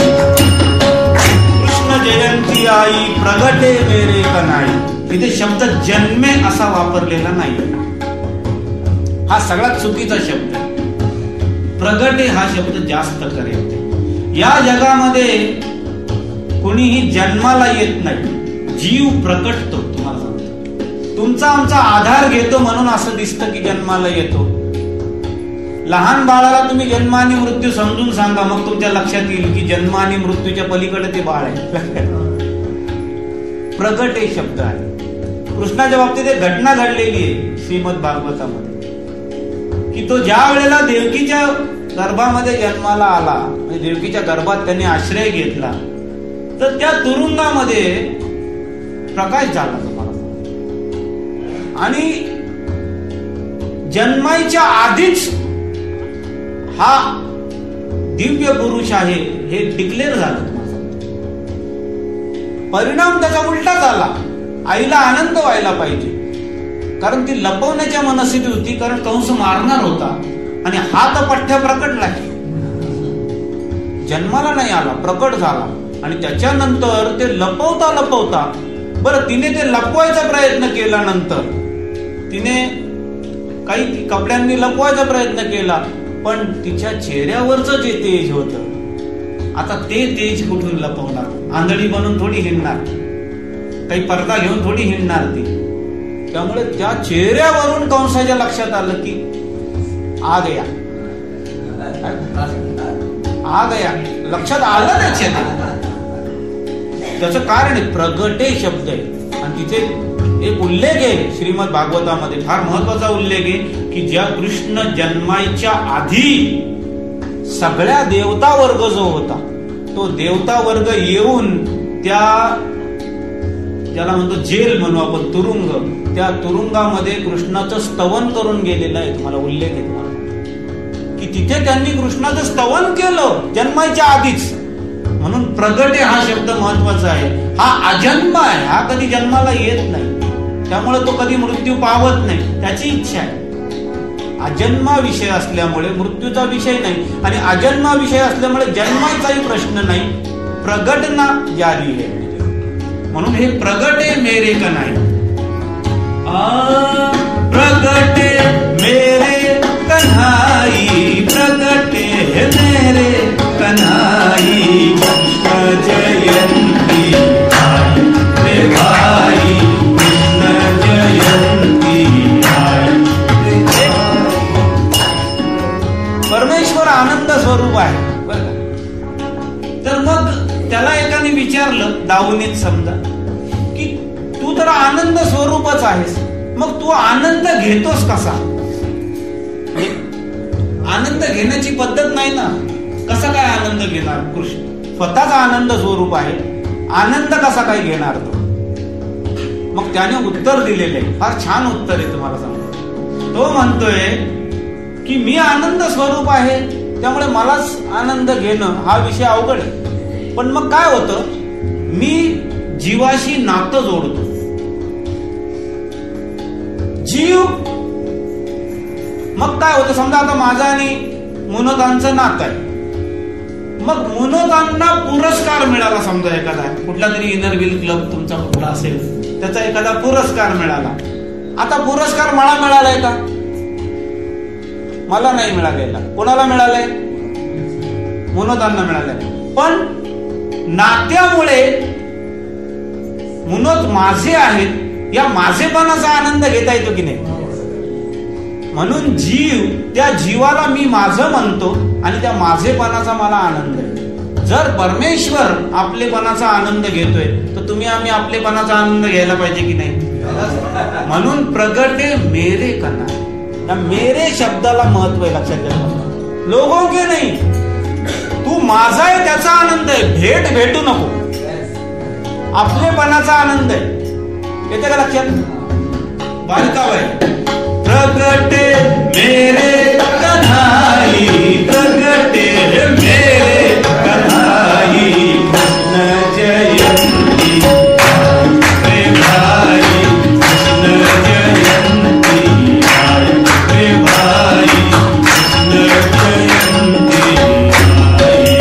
Speaker 1: कृष्ण जयंती आई प्रगटे मेरे कन्हाई. इथे शब्द जन्मे असा वापरलेला नाही, हा सगळ्यात चुकीचा शब्द आहे. प्रगटे हा शब्द जास्त करेल. या जगामध्ये कोणीही जन्माला येत नाही, जीव प्रकटतो. तुम्हाला सांगतो, तुमचा आमचा आधार घेतो म्हणून असं दिसतं की जन्माला येतो. लहान बाळाला तुम्ही जन्म आणि मृत्यू समजून सांगा, मग तुमच्या लक्षात येईल की जन्म आणि मृत्यूच्या पलीकडे ते बाळ आहे. प्रगटे शब्द आहे. कृष्णाच्या बाबतीत एक घटना घडलेली आहे श्रीमद भागवतामध्ये, की तो ज्या वेळेला देवकीच्या गर्भामध्ये जन्माला आला, म्हणजे देवकीच्या गर्भात त्याने आश्रय घेतला, तर त्या तुरुंगामध्ये प्रकाश झाला तुम्हाला. आणि जन्माच्या आधीच हा दिव्य पुरुष आहे हे डिक्लेअर झालं. परिणाम त्याचा उलटा झाला. आईला आनंद व्हायला पाहिजे, कारण ती लपवण्याच्या मनस्थिती होती, कारण कंस मारणार होता आणि हा तर पठ्ठ्या प्रकटला, जन्माला नाही आला, प्रकट झाला. आणि त्याच्यानंतर ते लपवता लपवता, बरं तिने ते लपवायचा प्रयत्न केला, नंतर तिने काही कपड्यांनी लपवायचा प्रयत्न केला, पण तिच्या चेहऱ्यावरच जे तेज होतं, आता ते तेज कुठून लपवणार? आंधळी बनून थोडी हिंडणार, काही पडदा घेऊन थोडी हिंडणार ती. त्यामुळे त्या चेहऱ्यावरून कंसाच्या लक्षात आलं की आ गया, आ गया, लक्षात आलं त्याच्या. त्याचं कारण आहे प्रगटे शब्द आहे. आणि तिथे एक उल्लेख आहे श्रीमद भागवतामध्ये, फार महत्वाचा उल्लेख आहे की ज्या कृष्ण जन्माच्या आधी सगळ्या देवता वर्ग जो होता, तो देवता वर्ग येऊन त्या, ज्याला म्हणतो जेल म्हणू आपण, तुरुंग, त्या तुरुंगामध्ये कृष्णाचं स्तवन करून गेलेलं आहे. तुम्हाला उल्लेख आहे तुम्हाला की तिथे त्यांनी कृष्णाचं स्तवन केलं जन्माच्या आधीच. म्हणून प्रगटे हा शब्द महत्वाचा आहे. हा अजन्म आहे, हा कधी जन्माला येत नाही, त्यामुळे तो कधी मृत्यू पावत नाही, त्याची इच्छा आहे. अजन्मा विषय असल्यामुळे मृत्यूचा विषय नाही, आणि अजन्मा विषय असल्यामुळे जन्माचाही प्रश्न नाही, प्रगटना जारी आहे. म्हणून हे प्रगटे मेरे कन्हैया, प्रगटे मेरे कन्हाई, प्रगटे मेरे कन्हाई, कृष्ण जयंती आई रे भाई, कृष्ण जयंती आई. परमेश्वर आनंद स्वरूप आहे बरं का. तर मग त्याला एकाने विचारलं, दावणीत समजा, की तू तर आनंद स्वरूपच आहेस, मग तू आनंद घेतोस कसा? आनंद घेण्याची पद्धत नाही ना, कसा काय आनंद घेणार? कृष्ण स्वतःचा आनंद स्वरूप आहे, आनंद कसा काय घेणार तो? मग त्याने उत्तर दिलेले आहे, फार छान उत्तर आहे, तुम्हाला सांगतो. तो म्हणतोय की मी आनंद स्वरूप आहे, त्यामुळे मलाच आनंद घेणं हा विषय अवघड आहे. पण मग काय होतं, मी जीवाशी नातं जोडतो. जीव, मग काय होतं, समजा आता माझं आणि मुनोदांचं नातं आहे, मग मुनोदांना पुरस्कार मिळाला, समजा एखादा कुठला तरी इनर व्हील क्लब तुमचा कुठला असेल, त्याचा एखादा पुरस्कार मिळाला. आता पुरस्कार मला मिळालाय का? मला नाही मिळालेला. कोणाला मिळालाय? मुनोदांना मिळालाय. पण नात्यामुळे मुनोद माझे आहेत, या माझेपणाचा आनंद घेता येतो की नाही? म्हणून जीव, त्या जीवाला मी माझं म्हणतो आणि त्या माझेपणाचा मला आनंद आहे. जर परमेश्वर आपलेपणाचा आनंद घेतोय, तर तुम्ही आम्ही आपलेपणाचा आनंद घ्यायला पाहिजे की नाही? म्हणून प्रगटे मेरे कन्हैया, या मेरे शब्दाला महत्व आहे, लक्षात घ्या. लोगों के नाही, तू माझा आहे त्याचा आनंद आहे, भेट भेटू नको, आपलेपणाचा आनंद आहे. येते का लक्षात? बालकाव आहे. प्रगटे मेरे कन्हाई, प्रगटे मेरे कन्हाई, कृष्ण जयंती रे भाई, कृष्ण जयंती रे भाई, कृष्ण जयंती आई.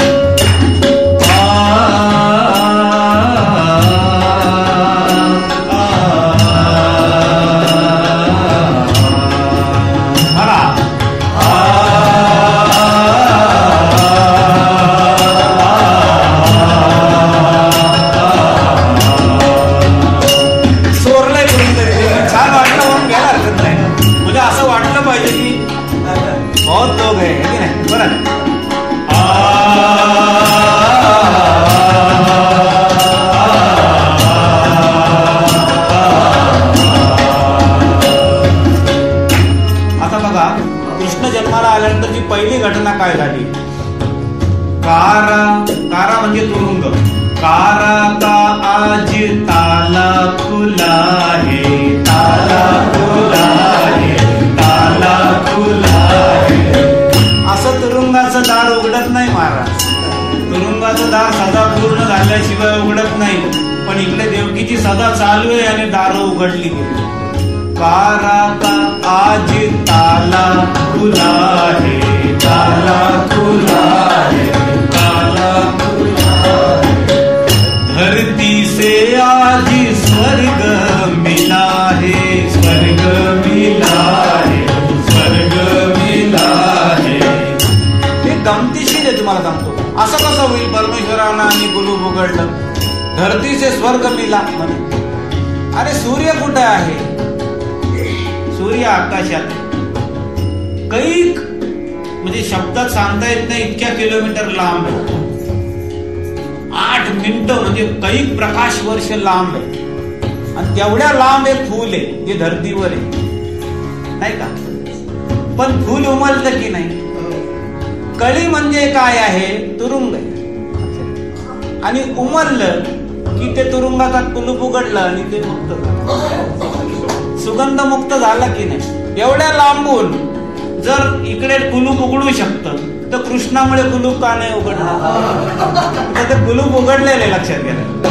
Speaker 1: पहिली घटना काय झाली? कारा, कारा म्हणजे तुरुंग. कारा का आज ताला खुला है, ताला खुला है, ताला खुला है. असं तुरुंगाचं दार उघडत नाही महाराज. तुरुंगाचं दार सदा पूर्ण झाल्याशिवाय उघडत नाही. पण इकडे देवकी ढोलकीची सदा चालू आहे आणि दारं उघडली गेली. कारा का आज ताला खुला है, ताला खुला है, ताला खुला है. धरती से आज स्वर्ग मिला है, स्वर्ग मिला है, स्वर्ग मिला है. हे गमतीशीर आहे, तुम्हाला सांगतो. असं कसं होईल? परमेश्वरानं आणि कुलूप उघडलं, धरती से स्वर्ग मिला. अरे सूर्य कुठे आहे? सूर्य आकाशात. कैक म्हणजे शब्दात सांगता येत नाही इतक्या किलोमीटर लांब आहे. आठ मिनिटं म्हणजे कैक प्रकाश वर्ष लांब आहे. आणि तेवढ्या लांब एक फूल आहे जे धरतीवर आहे, नाही का? पण फूल उमलतं की नाही? कळी म्हणजे काय आहे? तुरुंग आहे. आणि उमललं की ते तुरुंगाचा कुलूप उघडलं आणि ते मुक्त झालं. सुगंध मुक्त झाला की नाही? एवढ्या लांबून जर इकडे कुलूप उघडू शकतं तर कृष्णामुळे कुलूप का नाही उघडणार? तर ते कुलूप उघडलेलं आहे, लक्षात घ्या.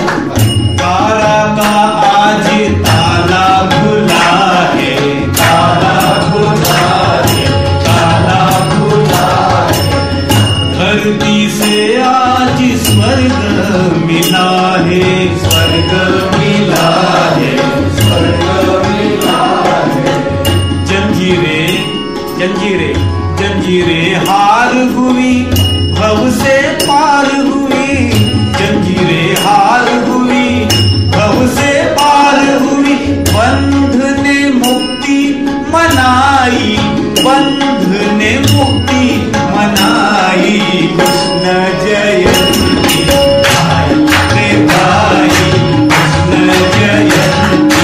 Speaker 1: कारा का आज ताला खुला है, ताला खुला है, ताला खुला है. धरती से आज स्वर्ग मिला है, स्वर्ग मिला है, स्वर्ग मिला है. जंजीरे जंजीरे जंजीरे हार हुई, भव से पार हुई. जंजीरे हार हुई, भव से पार हुई. बंध ने मुक्ति मनाई, बंध ने मुक्ति मनाई. कृष्ण जयंती रे भाई, कृष्ण जयंती.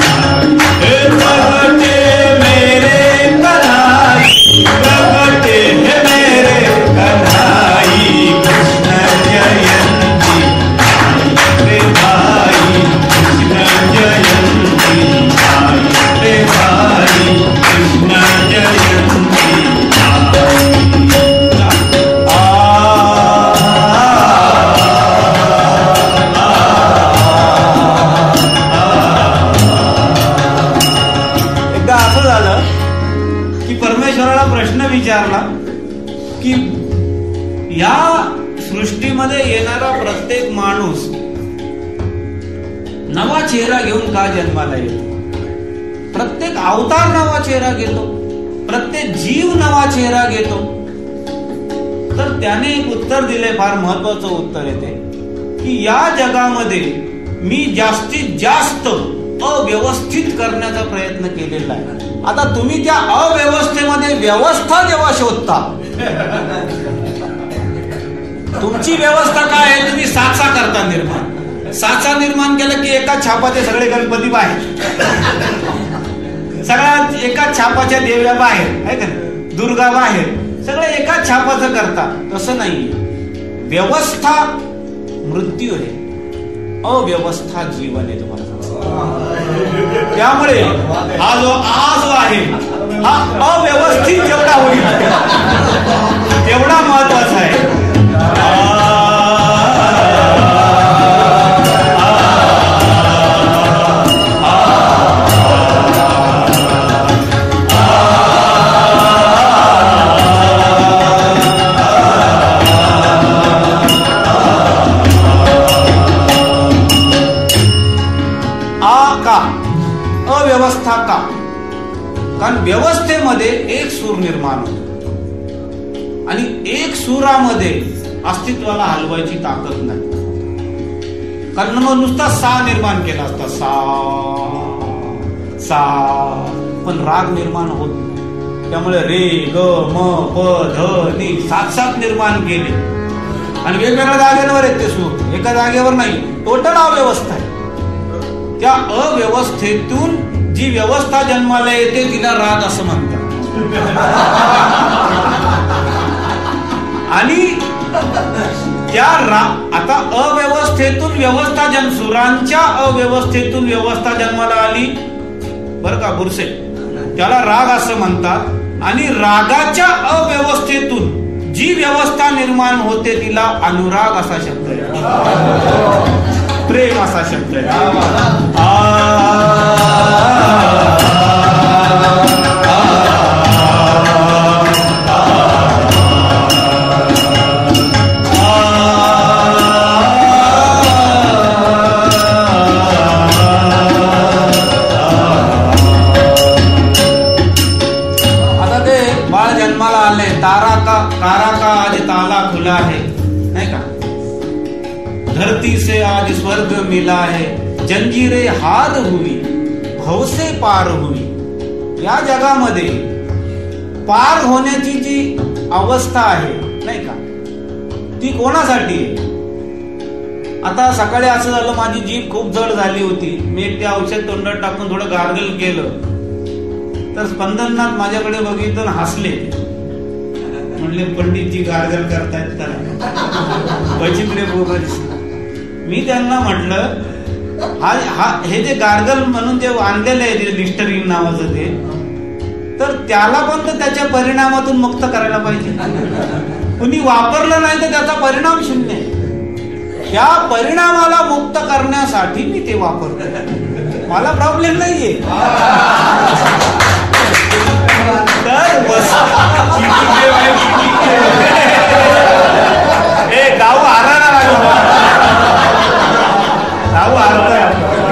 Speaker 1: प्रगटे मेरे कन्हाई, प्रगटे मेरे कन्हाई. कृष्ण जयंती रे भाई, कृष्ण जयंती रे भाई, कृष्ण जयंती. एकदा असं झालं की परमेश्वराला प्रश्न विचारला की या सृष्टीमध्ये येणारा प्रत्येक माणूस नवा चेहरा घेऊन का जन्माला येतो? प्रत्येक अवतार नवा चेहरा घेतो, प्रत्येक जीव नवा चेहरा घेतो. तर त्याने एक उत्तर दिले, फार महत्वाचं उत्तर येते की या जगामध्ये मी जास्तीत जास्त अव्यवस्थित करण्याचा प्रयत्न केलेला आहे. आता तुम्ही त्या अव्यवस्थेमध्ये व्यवस्था जेव्हा शोधता, तुमची व्यवस्था काय आहे? तुम्ही साचा करता निर्माण. साचा निर्माण केलं की एका छापाचे सगळे गणपती बाहेर, सगळ्या एका छापाच्या देव्या बाहेर, आहे का? दुर्गा बाहेर, सगळे एका छापाचं करता. तसं नाहीये. व्यवस्था मृत्यू आहे, अव्यवस्था जीवन आहे. तुम्हाला त्यामुळे हा जो आज आहे हा अव्यवस्थित जेवढा होईल तेवढा महत्वाचा आहे. अव्यवस्था का? कारण व्यवस्थेमध्ये एक सूर निर्माण होतो आणि एक सुरामध्ये अस्तित्वाला हलवायची ताकद नाही. कारण मग नुसता सा निर्माण केला असता, सा सा, पण राग निर्माण होत नाही. त्यामुळे रे ग म प ध नि सात सात निर्माण केले आणि वेगवेगळ्या जागेवर आहेत ते सूर, एका जागेवर नाही. टोटल अव्यवस्था आहे. त्या अव्यवस्थेतून जी व्यवस्था जन्माला येते तिला राग असं म्हणतात. आणि त्या राग आता अव्यवस्थेतून व्यवस्था जन्म, सुरांच्या अव्यवस्थेतून व्यवस्था जन्माला आली बरं का बुरसे, त्याला राग असं म्हणतात. आणि रागाच्या अव्यवस्थेतून जी व्यवस्था निर्माण होते तिला अनुराग असा शब्द आहे. प्रेम असा शब्द आहे. तारा का तारा का आज ताला खुला है, नहीं का? धरती से आज स्वर्ग मिला है, जंजीरे हार हुई भव से पार हुई. या जगामध्ये पार होण्याची जी अवस्था आहे, नाही का, ती कोणासाठी आहे? आता सकाळी असं झालं, माझी जीभ खूप जड झाली होती, मी एक ते औषध तोंडात टाकून थोडं गार्गल केलं, तर स्पंदननाथ माझ्याकडे बघितलं आणि हसले. म्हणले पंडितजी गार्गल करतायत त्याला बचिकडे बोगस. मी त्यांना म्हटलं हा हा हे जे गार्गल म्हणून जे आणलेलं आहे ते लिस्टरीन नावाचं ते, तर त्याला पण तर त्याच्या परिणामातून मुक्त करायला पाहिजे. कुणी वापरलं नाही तर त्याचा परिणाम शून्य आहे. त्या परिणामाला मुक्त करण्यासाठी मी ते वापरतो, मला प्रॉब्लेम नाहीये. तर ए गाव हारायला लागला, गाव हारतोय.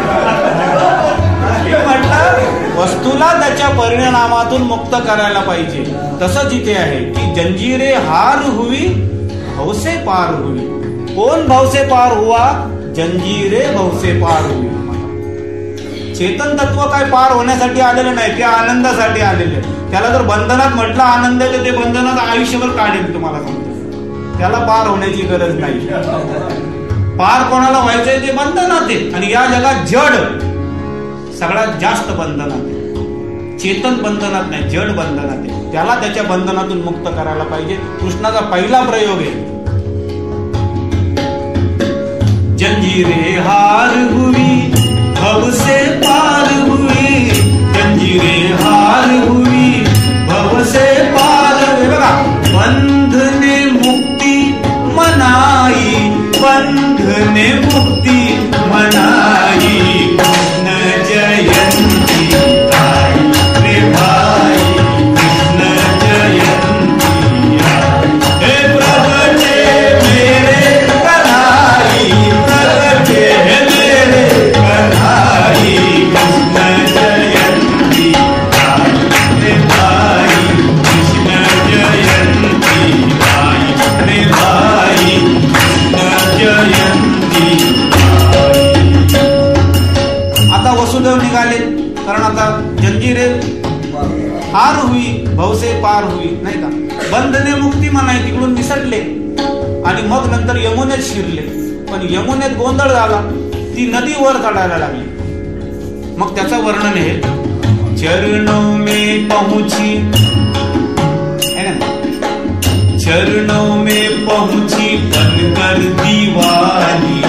Speaker 1: म्हटलं वस्तूला त्याच्या परिणामातून मुक्त करायला पाहिजे. तसंच इथे आहे की जंजीरे हार हुई भवसे पार हुई. कोण भवसे पार हुआ? जंजीरे भवसे पार हुई. चेतन तत्व काय पार होण्यासाठी आलेलं नाही, ते आनंदासाठी आलेले. त्याला जर बंधनात म्हटलं आनंद तर ते बंधनात आयुष्यभर काढेल, तुम्हाला सांगतो. त्याला पार होण्याची गरज नाही. पार कोणाला व्हायचंय ते बंधनात आहे, आणि या जगात जड सगळ्यात जास्त बंधनात आहे. चेतन बंधनात नाही, जड बंधनात आहे. त्याला त्याच्या बंधनातून मुक्त करायला पाहिजे. कृष्णाचा पहिला प्रयोग आहे, जंजीरे हार हुई भव से पार हुई, जंजीरे हार हुई भव से पार हुई. बघा, बंधने मुक्ती मनाई, बंधने मुक्ती मनाई. कृष्ण जयंती आई रे भाई, कृष्ण जयंती आई. हे प्रभुचे मेरे कन्हाई, प्रभुचे मेरे कन्हाई. कृष्ण जयंती आई रे भाई, कृष्ण जयंती आई रे भाई, कृष्ण जयंती आई. आता वसुदेव निघाले, कारण आता जंजीरे हार हुई भवसे पार हुई, नाही का? बंधने मुक्ती म्हणाय तिकडून निसटले आणि मग नंतर यमुनेत शिरले. पण यमुनेत गोंधळ झाला, ती नदी वर चढायला लागली. मग त्याचं वर्णन आहे, चरणों में पहुंची, चरणों में पहुंची बनकर दीवानी,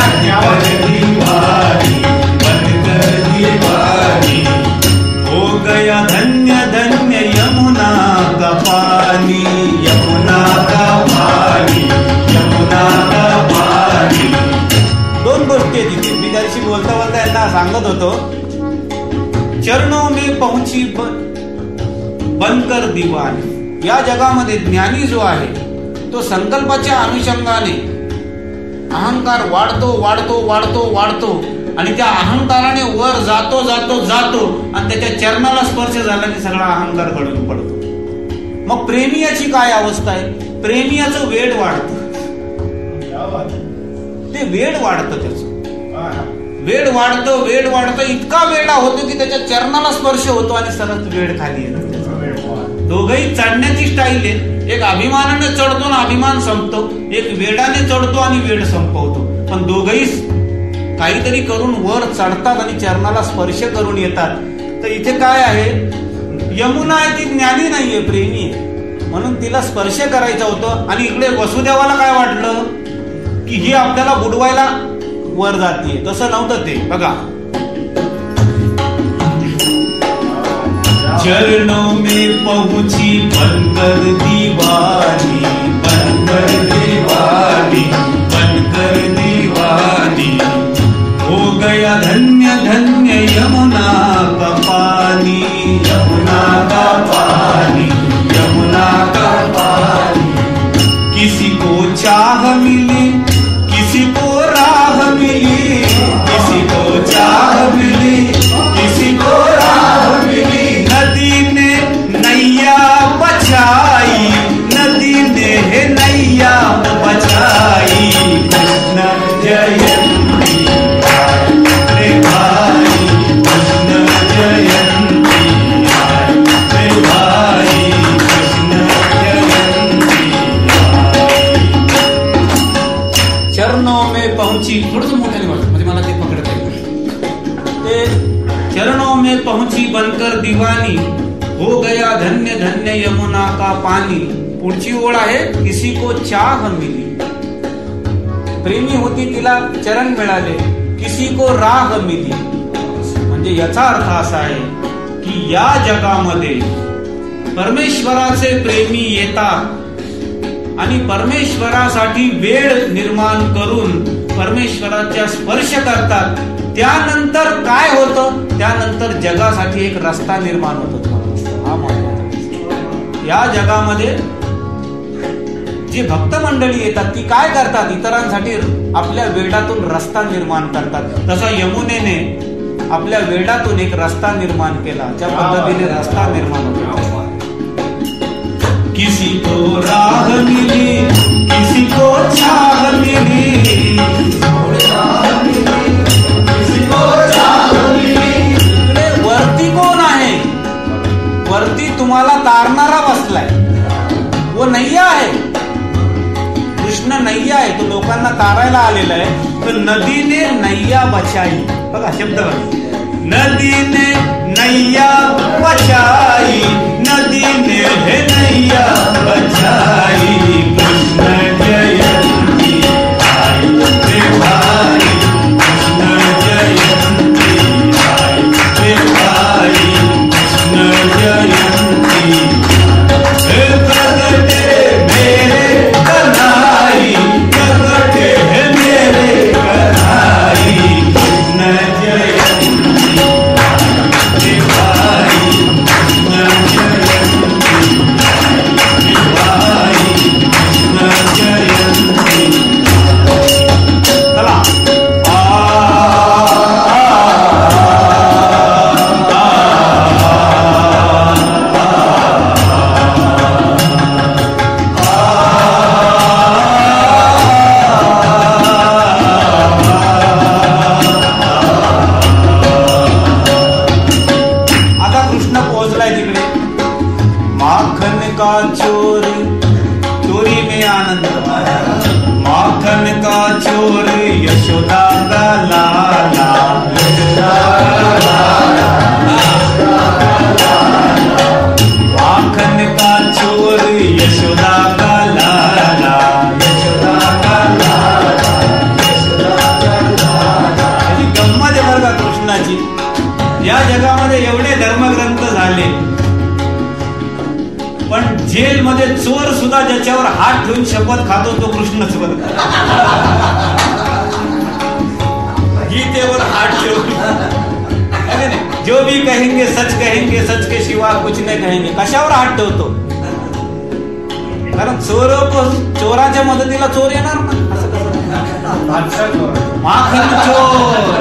Speaker 1: दीवानी बनकर दीवानी. हो गया धन्य धन्य यमुना का पानी, यमुना का पानी, यमुना का पानी. दोन गोष्टी आहेत तिथे. मी त्याशी बोलता बोलता यांना सांगत होतो, चरणों में पहुंची बनकर दीवानी. या जगामध्ये ज्ञानी जो आहे तो संकल्पाच्या अनुषंगाने अहंकार वाढतो वाढतो वाढतो वाढतो आणि त्या अहंकाराने वर जातो जातो जातो आणि त्याच्या चरणाला स्पर्श झाला की सगळा अहंकार गळून पडतो. मग प्रेमियाची काय अवस्था आहे? प्रेमियाचं वेड वाढतं, ते वेड वाढतं, त्याचं वेड वाढतं वेड वाढतं इतका वेडा होतो की त्याच्या चरणाला स्पर्श होतो आणि सरळ वेड खाली येतो. दोघही चढण्याची स्टाईल आहे. एक अभिमानाने चढतो आणि अभिमान संपतो, एक वेडाने चढतो आणि वेड संपवतो. पण दोघही काहीतरी करून वर चढतात आणि चरणाला स्पर्श करून येतात. तर इथे काय आहे, यमुना आहे ती ज्ञानी नाहीये, प्रेमी आहे, म्हणून तिला स्पर्श करायचा होतं. आणि इकडे वसुदेवाला काय वाटलं की ही आपल्याला बुडवायला वर जाते. तसं नव्हतं ते. बघा, चरणों में पहुंची बनकर दीवानी, बनकर दीवानी, बनकर दीवानी. यमुना का पानी, यमुना का पानी। किसी को चाह मिली, किसी को राह मिली, किसी को चाह मिली, किसी को राह मिली। नदी ने नैया बचाई, नदी ने नैया बचाई। कृष्ण जयंती रे भाई, कृष्ण जयंती रे भाई, कृष्ण जयंती। चरणों में पहुंची, थोडंसं मोठ्याने वाटत म्हणजे मला ते पकडता येईल। ते चरणों में पहुंची बनकर दीवानी, हो गया धन्य धन्य यमुना का पानी। पुढची ओळ आहे, किसी को चाह मिली, प्रेमी होती तिला चरण मिळाले, किसी को राह मिली। म्हणजे याचा अर्थ असा आहे की या जगामध्ये परमेश्वराचे प्रेमी येतात आणि परमेश्वरासाठी वेळ निर्माण करून परमेश्वराच्या स्पर्श करतात। त्यानंतर काय होतं, त्यानंतर जगासाठी एक रस्ता निर्माण होतो। हा महत्वाचा। या जगामध्ये जी भक्त मंडळी येतात ती काय करतात, इतरांसाठी आपल्या वेडातून रस्ता निर्माण करतात। तसा यमुनेने आपल्या वेडातून एक रस्ता निर्माण केला, ज्या पद्धतीने रस्ता निर्माण होतो। किसी को राह मिली, किसी को चाह मिली, किसी को चाह मिली। वरती कोण आहे, वरती तुम्हाला तारणारा बसलाय, वो नैया आहे, कृष्ण नैया आहे, तो लोकांना तारायला आलेला आहे। तर नदीने नैया बचाई, बघा शब्द बघा, नदीने नैया बचाई, नदीने हे नैया बचाई। कृष्ण जयंती आई रे भाई, कृष्ण जयंती आई रे भाई, कृष्ण जयंती। हे प्रगटे मेरे कन्हाई, प्रगटे है मेरे कन्हाई। कृष्ण जयंती रे भाई, कृष्ण जयंती रे भाई, कृष्ण जयंती। चला आ यशोदा का लाला, माखन का चोर यशोदा का लाला, यशोदा का लाला, यशोदा का लाला। याची गंमत आहे बरं का कृष्णाची। या जगामध्ये एवढे धर्मग्रंथ झाले, पण जेलमध्ये चोर सुद्धा ज्याच्यावर हात ठेवून शपथ खातो तो कृष्णच बरं। गीतेवर हाथ ठेवून, जो भी कहेंगे सच कहेंगे, सच के सिवा कुछ नहीं कहेंगे। कशावर हात ठेवतो, कारण चोर चोराच्या मदतीला चोर येणार ना, माखन चोर।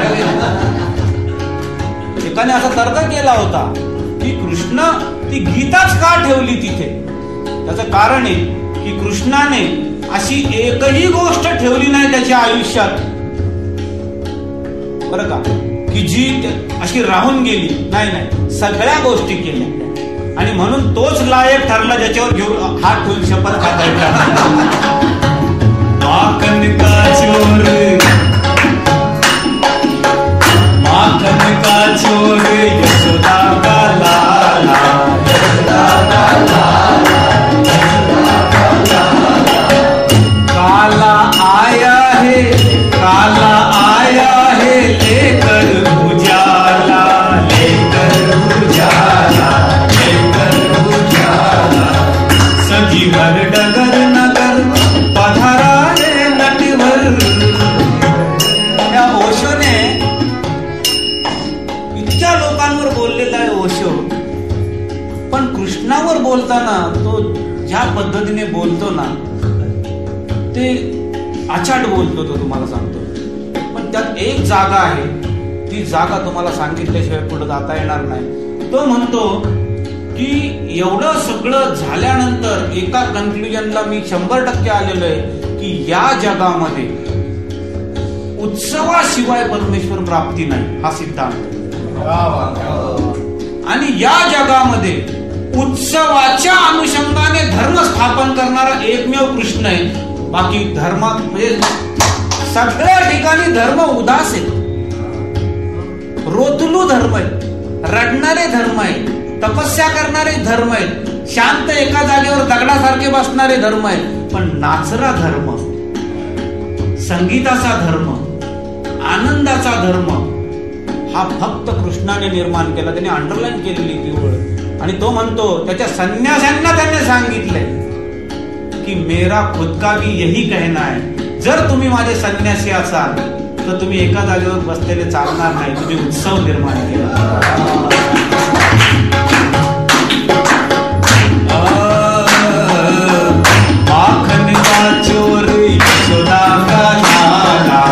Speaker 1: एकाने असा तर्क केला होता की कृष्ण ती गीताच का ठेवली तिथे। त्याचं कारण आहे की कृष्णाने अशी एकही गोष्ट ठेवली नाही त्याच्या आयुष्यात बरं का, की जी अशी राहून गेली नाही, नाही सगळ्या गोष्टी केल्या आणि म्हणून तोच लायक ठरला ज्याच्यावर घेऊन हात ठेवून शपथ खाता येईल। माखन का चोर, माखन का चोर यशोदा का लाला, यशोदा का लाला, यशोदा का लाला। काला आया है, काला आया है लेकर उजाला, लेकर उजाला, लेकर उजाला। सजी भर डगर नगर पधारा है नटवर। या ओशोने इतक्या लोकांवर बोललेला आहे कृष्णावर बोलताना तो ज्या पद्धतीने बोलतो ना ते अचाट बोलतो तो, तुम्हाला सांगतो. पण त्यात एक जागा आहे, ती जागा तुम्हाला सांगितल्याशिवाय पुढे जाता येणार नाही. तो म्हणतो की एवढं सगळं झाल्यानंतर एका कन्क्लुजनला मी शंभर टक्के आलेलो आहे की या जगामध्ये उत्सवाशिवाय परमेश्वर प्राप्ती नाही, हा सिद्धांत. आणि या जगामध्ये उत्सवाच्या अनुषंगाने धर्म स्थापन करणारा एकमेव कृष्ण आहे. बाकी धर्मात म्हणजे सगळ्या ठिकाणी धर्म उदास आहे, रोतलू धर्म आहे, रडणारे धर्म आहे, तपस्या करणारे धर्म आहेत, शांत एका जागेवर दगडासारखे बसणारे धर्म आहेत. पण नाचरा धर्म, संगीताचा धर्म, आनंदाचा धर्म हा फक्त कृष्णाने निर्माण केला. त्याने अंडरलाईन केलेली ती ओळ. आणि तो म्हणतो त्याच्या संन्यासांना त्याने सांगितलंय की मेरा खुद का भी यही कहना है, जर तुम्ही माझे संन्यासी असाल तर तुम्ही एका जागेवर बसलेले चालणार नाही, तुम्ही उत्सव निर्माण केला. माखन का चोर यशोदा का लाला,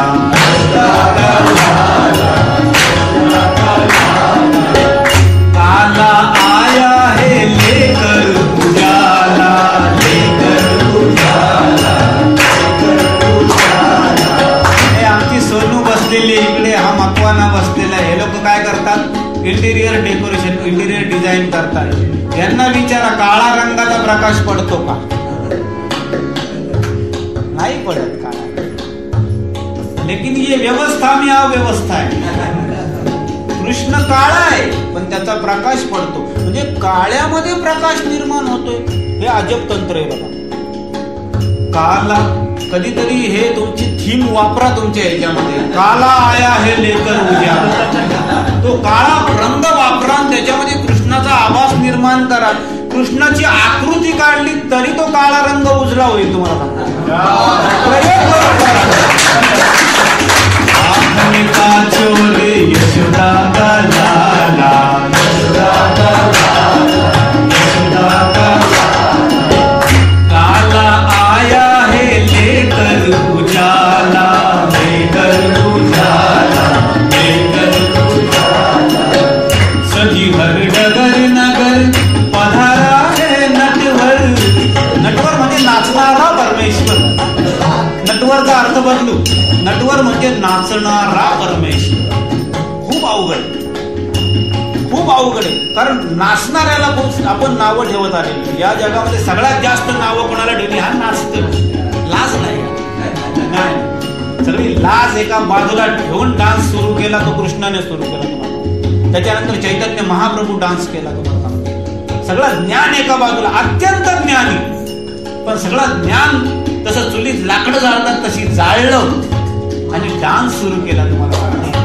Speaker 1: काला आया है लेकर उजाला, लेकर उजाला, लेकर उजाला. हे आमची सोनू बसलेली इकडे, हा मकवाना बसलेला. हे लोक काय करतात? इंटिरियर डेकोरेशन, इंटिरियर डिझाईन करतात. यांना विचारा काळा रंगाचा प्रकाश पडतो का? नाही पडत का? लेकिन ये व्यवस्था में अव्यवस्था आहे. कृष्ण काळा आहे पण त्याचा प्रकाश पडतो, म्हणजे काळ्यामध्ये प्रकाश निर्माण होतोय. हे अजब तंत्र आहे बघा. काला कधीतरी हे तुमची थीम वापरा तुमच्या ह्याच्यामध्ये. काला आया हे लेकर उजाला, तो काळा रंग वापरा, त्याच्यामध्ये कृष्णाचा आभास निर्माण करा. कृष्णाची आकृती काढली तरी तो काळा रंग उजळा होईल. तुम्हाला प्रयोग का चोर यशोदा का लाला, यशोदा का लाला, यशोदा का लाला, काला आया है लेकर उजाला, लेकर उजाला, लेकर उजाला. सजी हर डगर नगर पधारा है नटवर. नटवर म्हणजे नाचणारा परमेश्वर. नटवरचा अर्थ बदलू, नटवर म्हणजे नाचणारा परमेश्वर. खूप अवघड, खूप अवघड आहे. कारण नाचणाऱ्याला खूप आपण नावं ठेवत आले. या जगामध्ये सगळ्यात जास्त नावं कोणाला ठेवली? हा नाचतो. लाज नाही, सगळी लाज एका बाजूला ठेवून डान्स सुरू केला तो कृष्णाने सुरू केला. तुम्हाला त्याच्यानंतर चैतन्य महाप्रभू डान्स केला. तुम्हाला सगळं ज्ञान एका बाजूला, अत्यंत ज्ञानी, पण सगळं ज्ञान तसं चुलीत लाकडं जाळतात तशी जाळलं आणि डान्स सुरू केला. तुम्हाला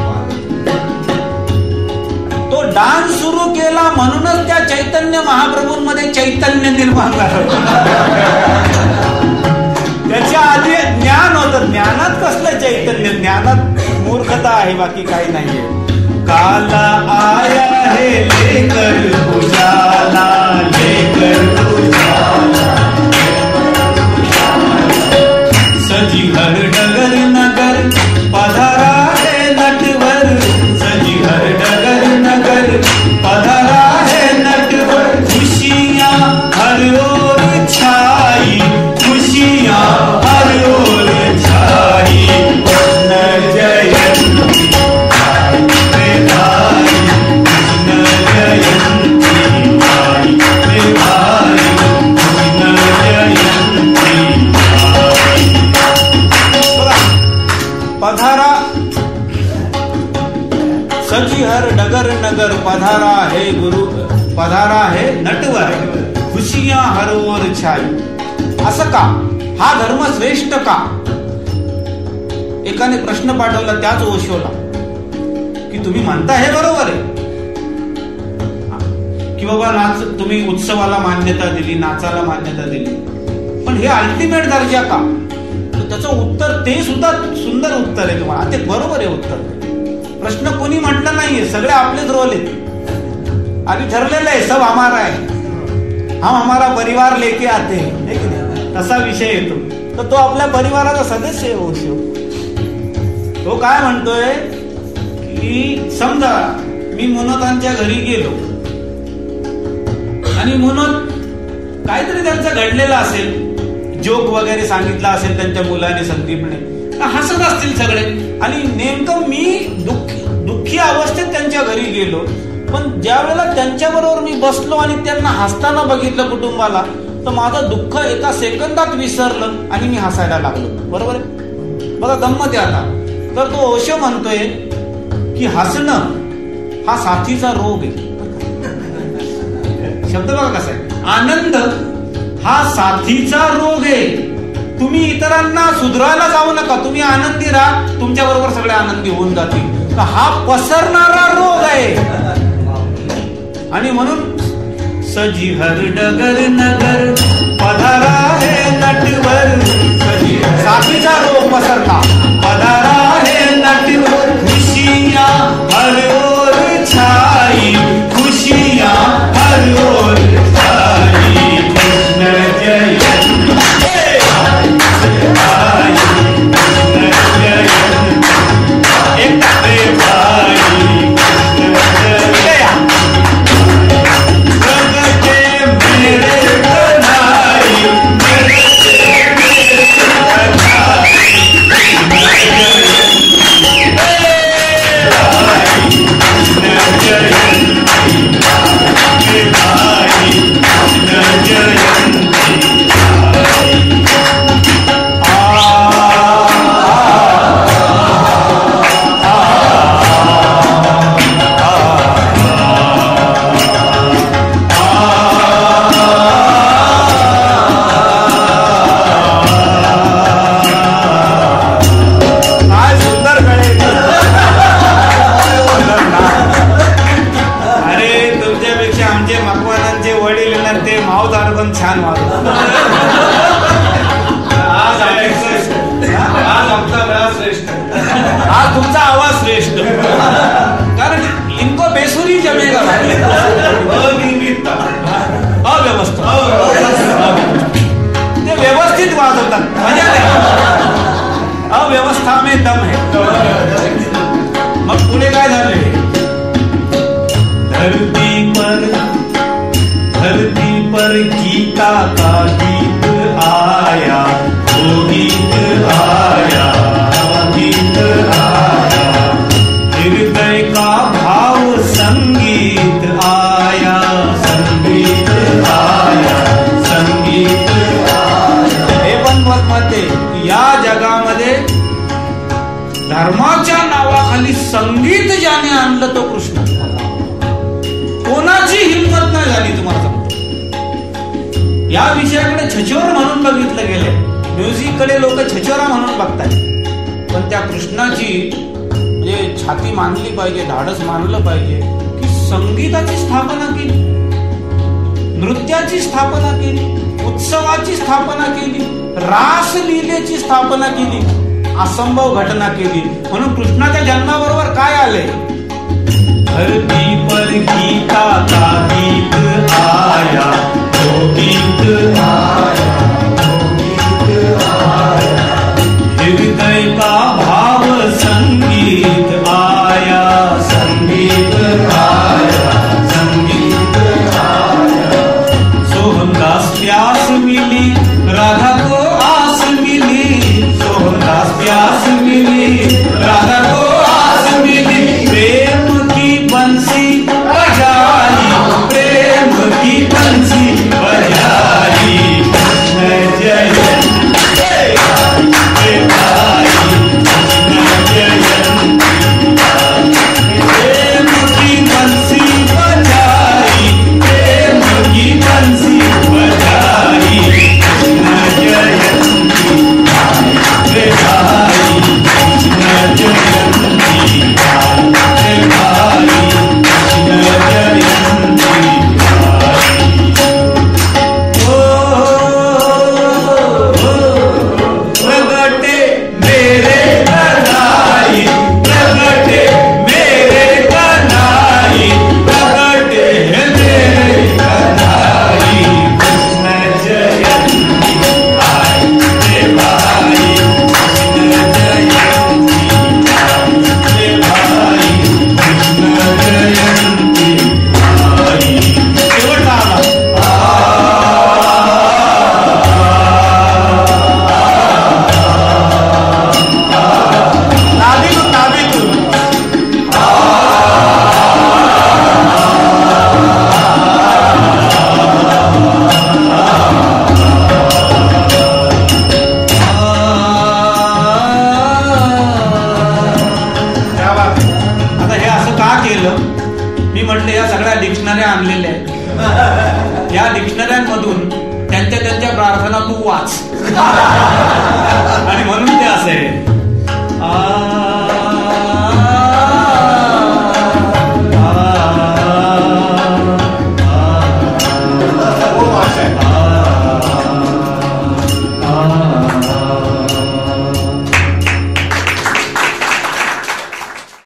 Speaker 1: तो डान्स सुरू केला म्हणूनच त्या चैतन्य महाप्रभूंमध्ये चैतन्य निर्माण झालं. त्याच्या आधी ज्ञान होतं. ज्ञानात कसलं चैतन्य? ज्ञानात मूर्खता आहे, बाकी काही नाहीये. काला आया है लेकर उजाला, लेकर उजाला, सजी हर डगर नगर पधारा है नटवर, सजी हर डगर नगर पधारा है नटवर. खुशियां हर ओर छाई, खुशियां हर ओर छाई, न जयंती रे भाई, न जयंती भाई रे भाई, न जयंती भाई. पधारा सजी हर डगर नगर पधारा है गुरु, पधारा है नटवर, खुशियां हर ओर छाई. असं का? हा धर्म श्रेष्ठ का? एकाने प्रश्न पाठवला त्याच ओशोला की तुम्ही म्हणता हे बरोबर आहे की बाबा नाच, तुम्ही उत्सवाला मान्यता दिली, नाचाला मान्यता दिली, पण हे अल्टिमेट दर्जा का? त्याचं उत्तर ते सुद्धा सुंदर उत्तर आहे तुम्हाला. ते बरोबर आहे उत्तर. प्रश्न कोणी म्हटलं नाहीये, सगळे आपलेच रोल आहेत. आधी ठरलेलं आहे सब हमारा आहे. हम हमारा परिवार लेके आते हैं, है की नाही? तसा विषय येतो. तर तो आपल्या परिवाराचा सदस्य आहे ओशो. तो काय म्हणतोय की समजा मी मनोतांच्या घरी गेलो आणि मनोत काहीतरी त्यांचं घडलेलं असेल, जोक वगैरे सांगितला असेल त्यांच्या मुलाने, संदीपने, हसत असतील सगळे, आणि नेमकं मी दुःखी दुःखी अवस्थेत त्यांच्या घरी गेलो. पण ज्या वेळेला त्यांच्या बरोबर मी बसलो आणि त्यांना हसताना बघितलं कुटुंबाला, तर माझं दुःख एका सेकंदात विसरलं आणि मी हसायला लागलो. बरोबर आहे? बघा गंमत आहे. आता तर तो ओशो म्हणतोय की हसणं हा साथीचा रोग आहे. शब्द बघा कसा आहे. आनंद हा साथीचा रोग आहे. तुम्ही इतरांना सुधरायला जाऊ नका, तुम्ही आनंदी राहा, तुमच्या बरोबर सगळे आनंदी होऊन जातील. तर हा पसरणारा रोग आहे. आणि म्हणून सजी हर डगर नगर पधारा है नटवर, साथीचा रोग पसरला, पधारा है नटवर, खुशियां हर ओर छाई, खुशियां हर ओर छाई, कृष्ण जयंती आई, कृष्ण जयंती एक भाई, कृष्ण जय मेरे कन्हैया, छान वाटलं. आज आज तुमचा आवाज श्रेष्ठ, कारण इनको बेसुरी जमेगा. अव्यवस्था ते व्यवस्थित वाजवतात, मजा नाही. अव्यवस्था में दम है. मग पुढे काय झाले. धरती पर धरती पर गीता का गीत आया, वो गीत आया, गीत आया, हृदय का भाव संगीत आया, संगीत आया, संगीत आया. हे पण मत मते या जगामध्ये धर्माच्या नावाखाली संगीत ज्याने आणलं तो कृष्ण. कोणाची हिंमत नाही झाली. तुम्हाला सांगतो या विषयाकडे छछोर म्हणून बघितलं गेले. म्युझिक कडे लोक छछोरा म्हणून बघतात, पण त्या कृष्णाची म्हणजे छाती मानली पाहिजे, धाडस मानलं पाहिजे की संगीताची स्थापना केली, नृत्याची स्थापना केली, उत्सवाची स्थापना केली, रासलीलेची स्थापना केली, असंभव घटना केली. म्हणून कृष्णाच्या जन्माबरोबर काय आलंय. धरती पर गीता का गीत आया, वो गीत आया, वो गीत आया, हृदय का भाव संगीत आया, संगीत आया, संगीत आया. सोहमदास प्यास मिली, राधा को आस मिली, सोहमदास प्यास मिली, राधा को आस मिली, प्रेम की बंसी बजाई, प्रेम केलं, मी म्हटलं या सगळ्या डिक्शनऱ्या आणलेल्या आहेत, या डिक्शनऱ्यांमधून त्यांच्या त्यांच्या प्रार्थना तू वाच.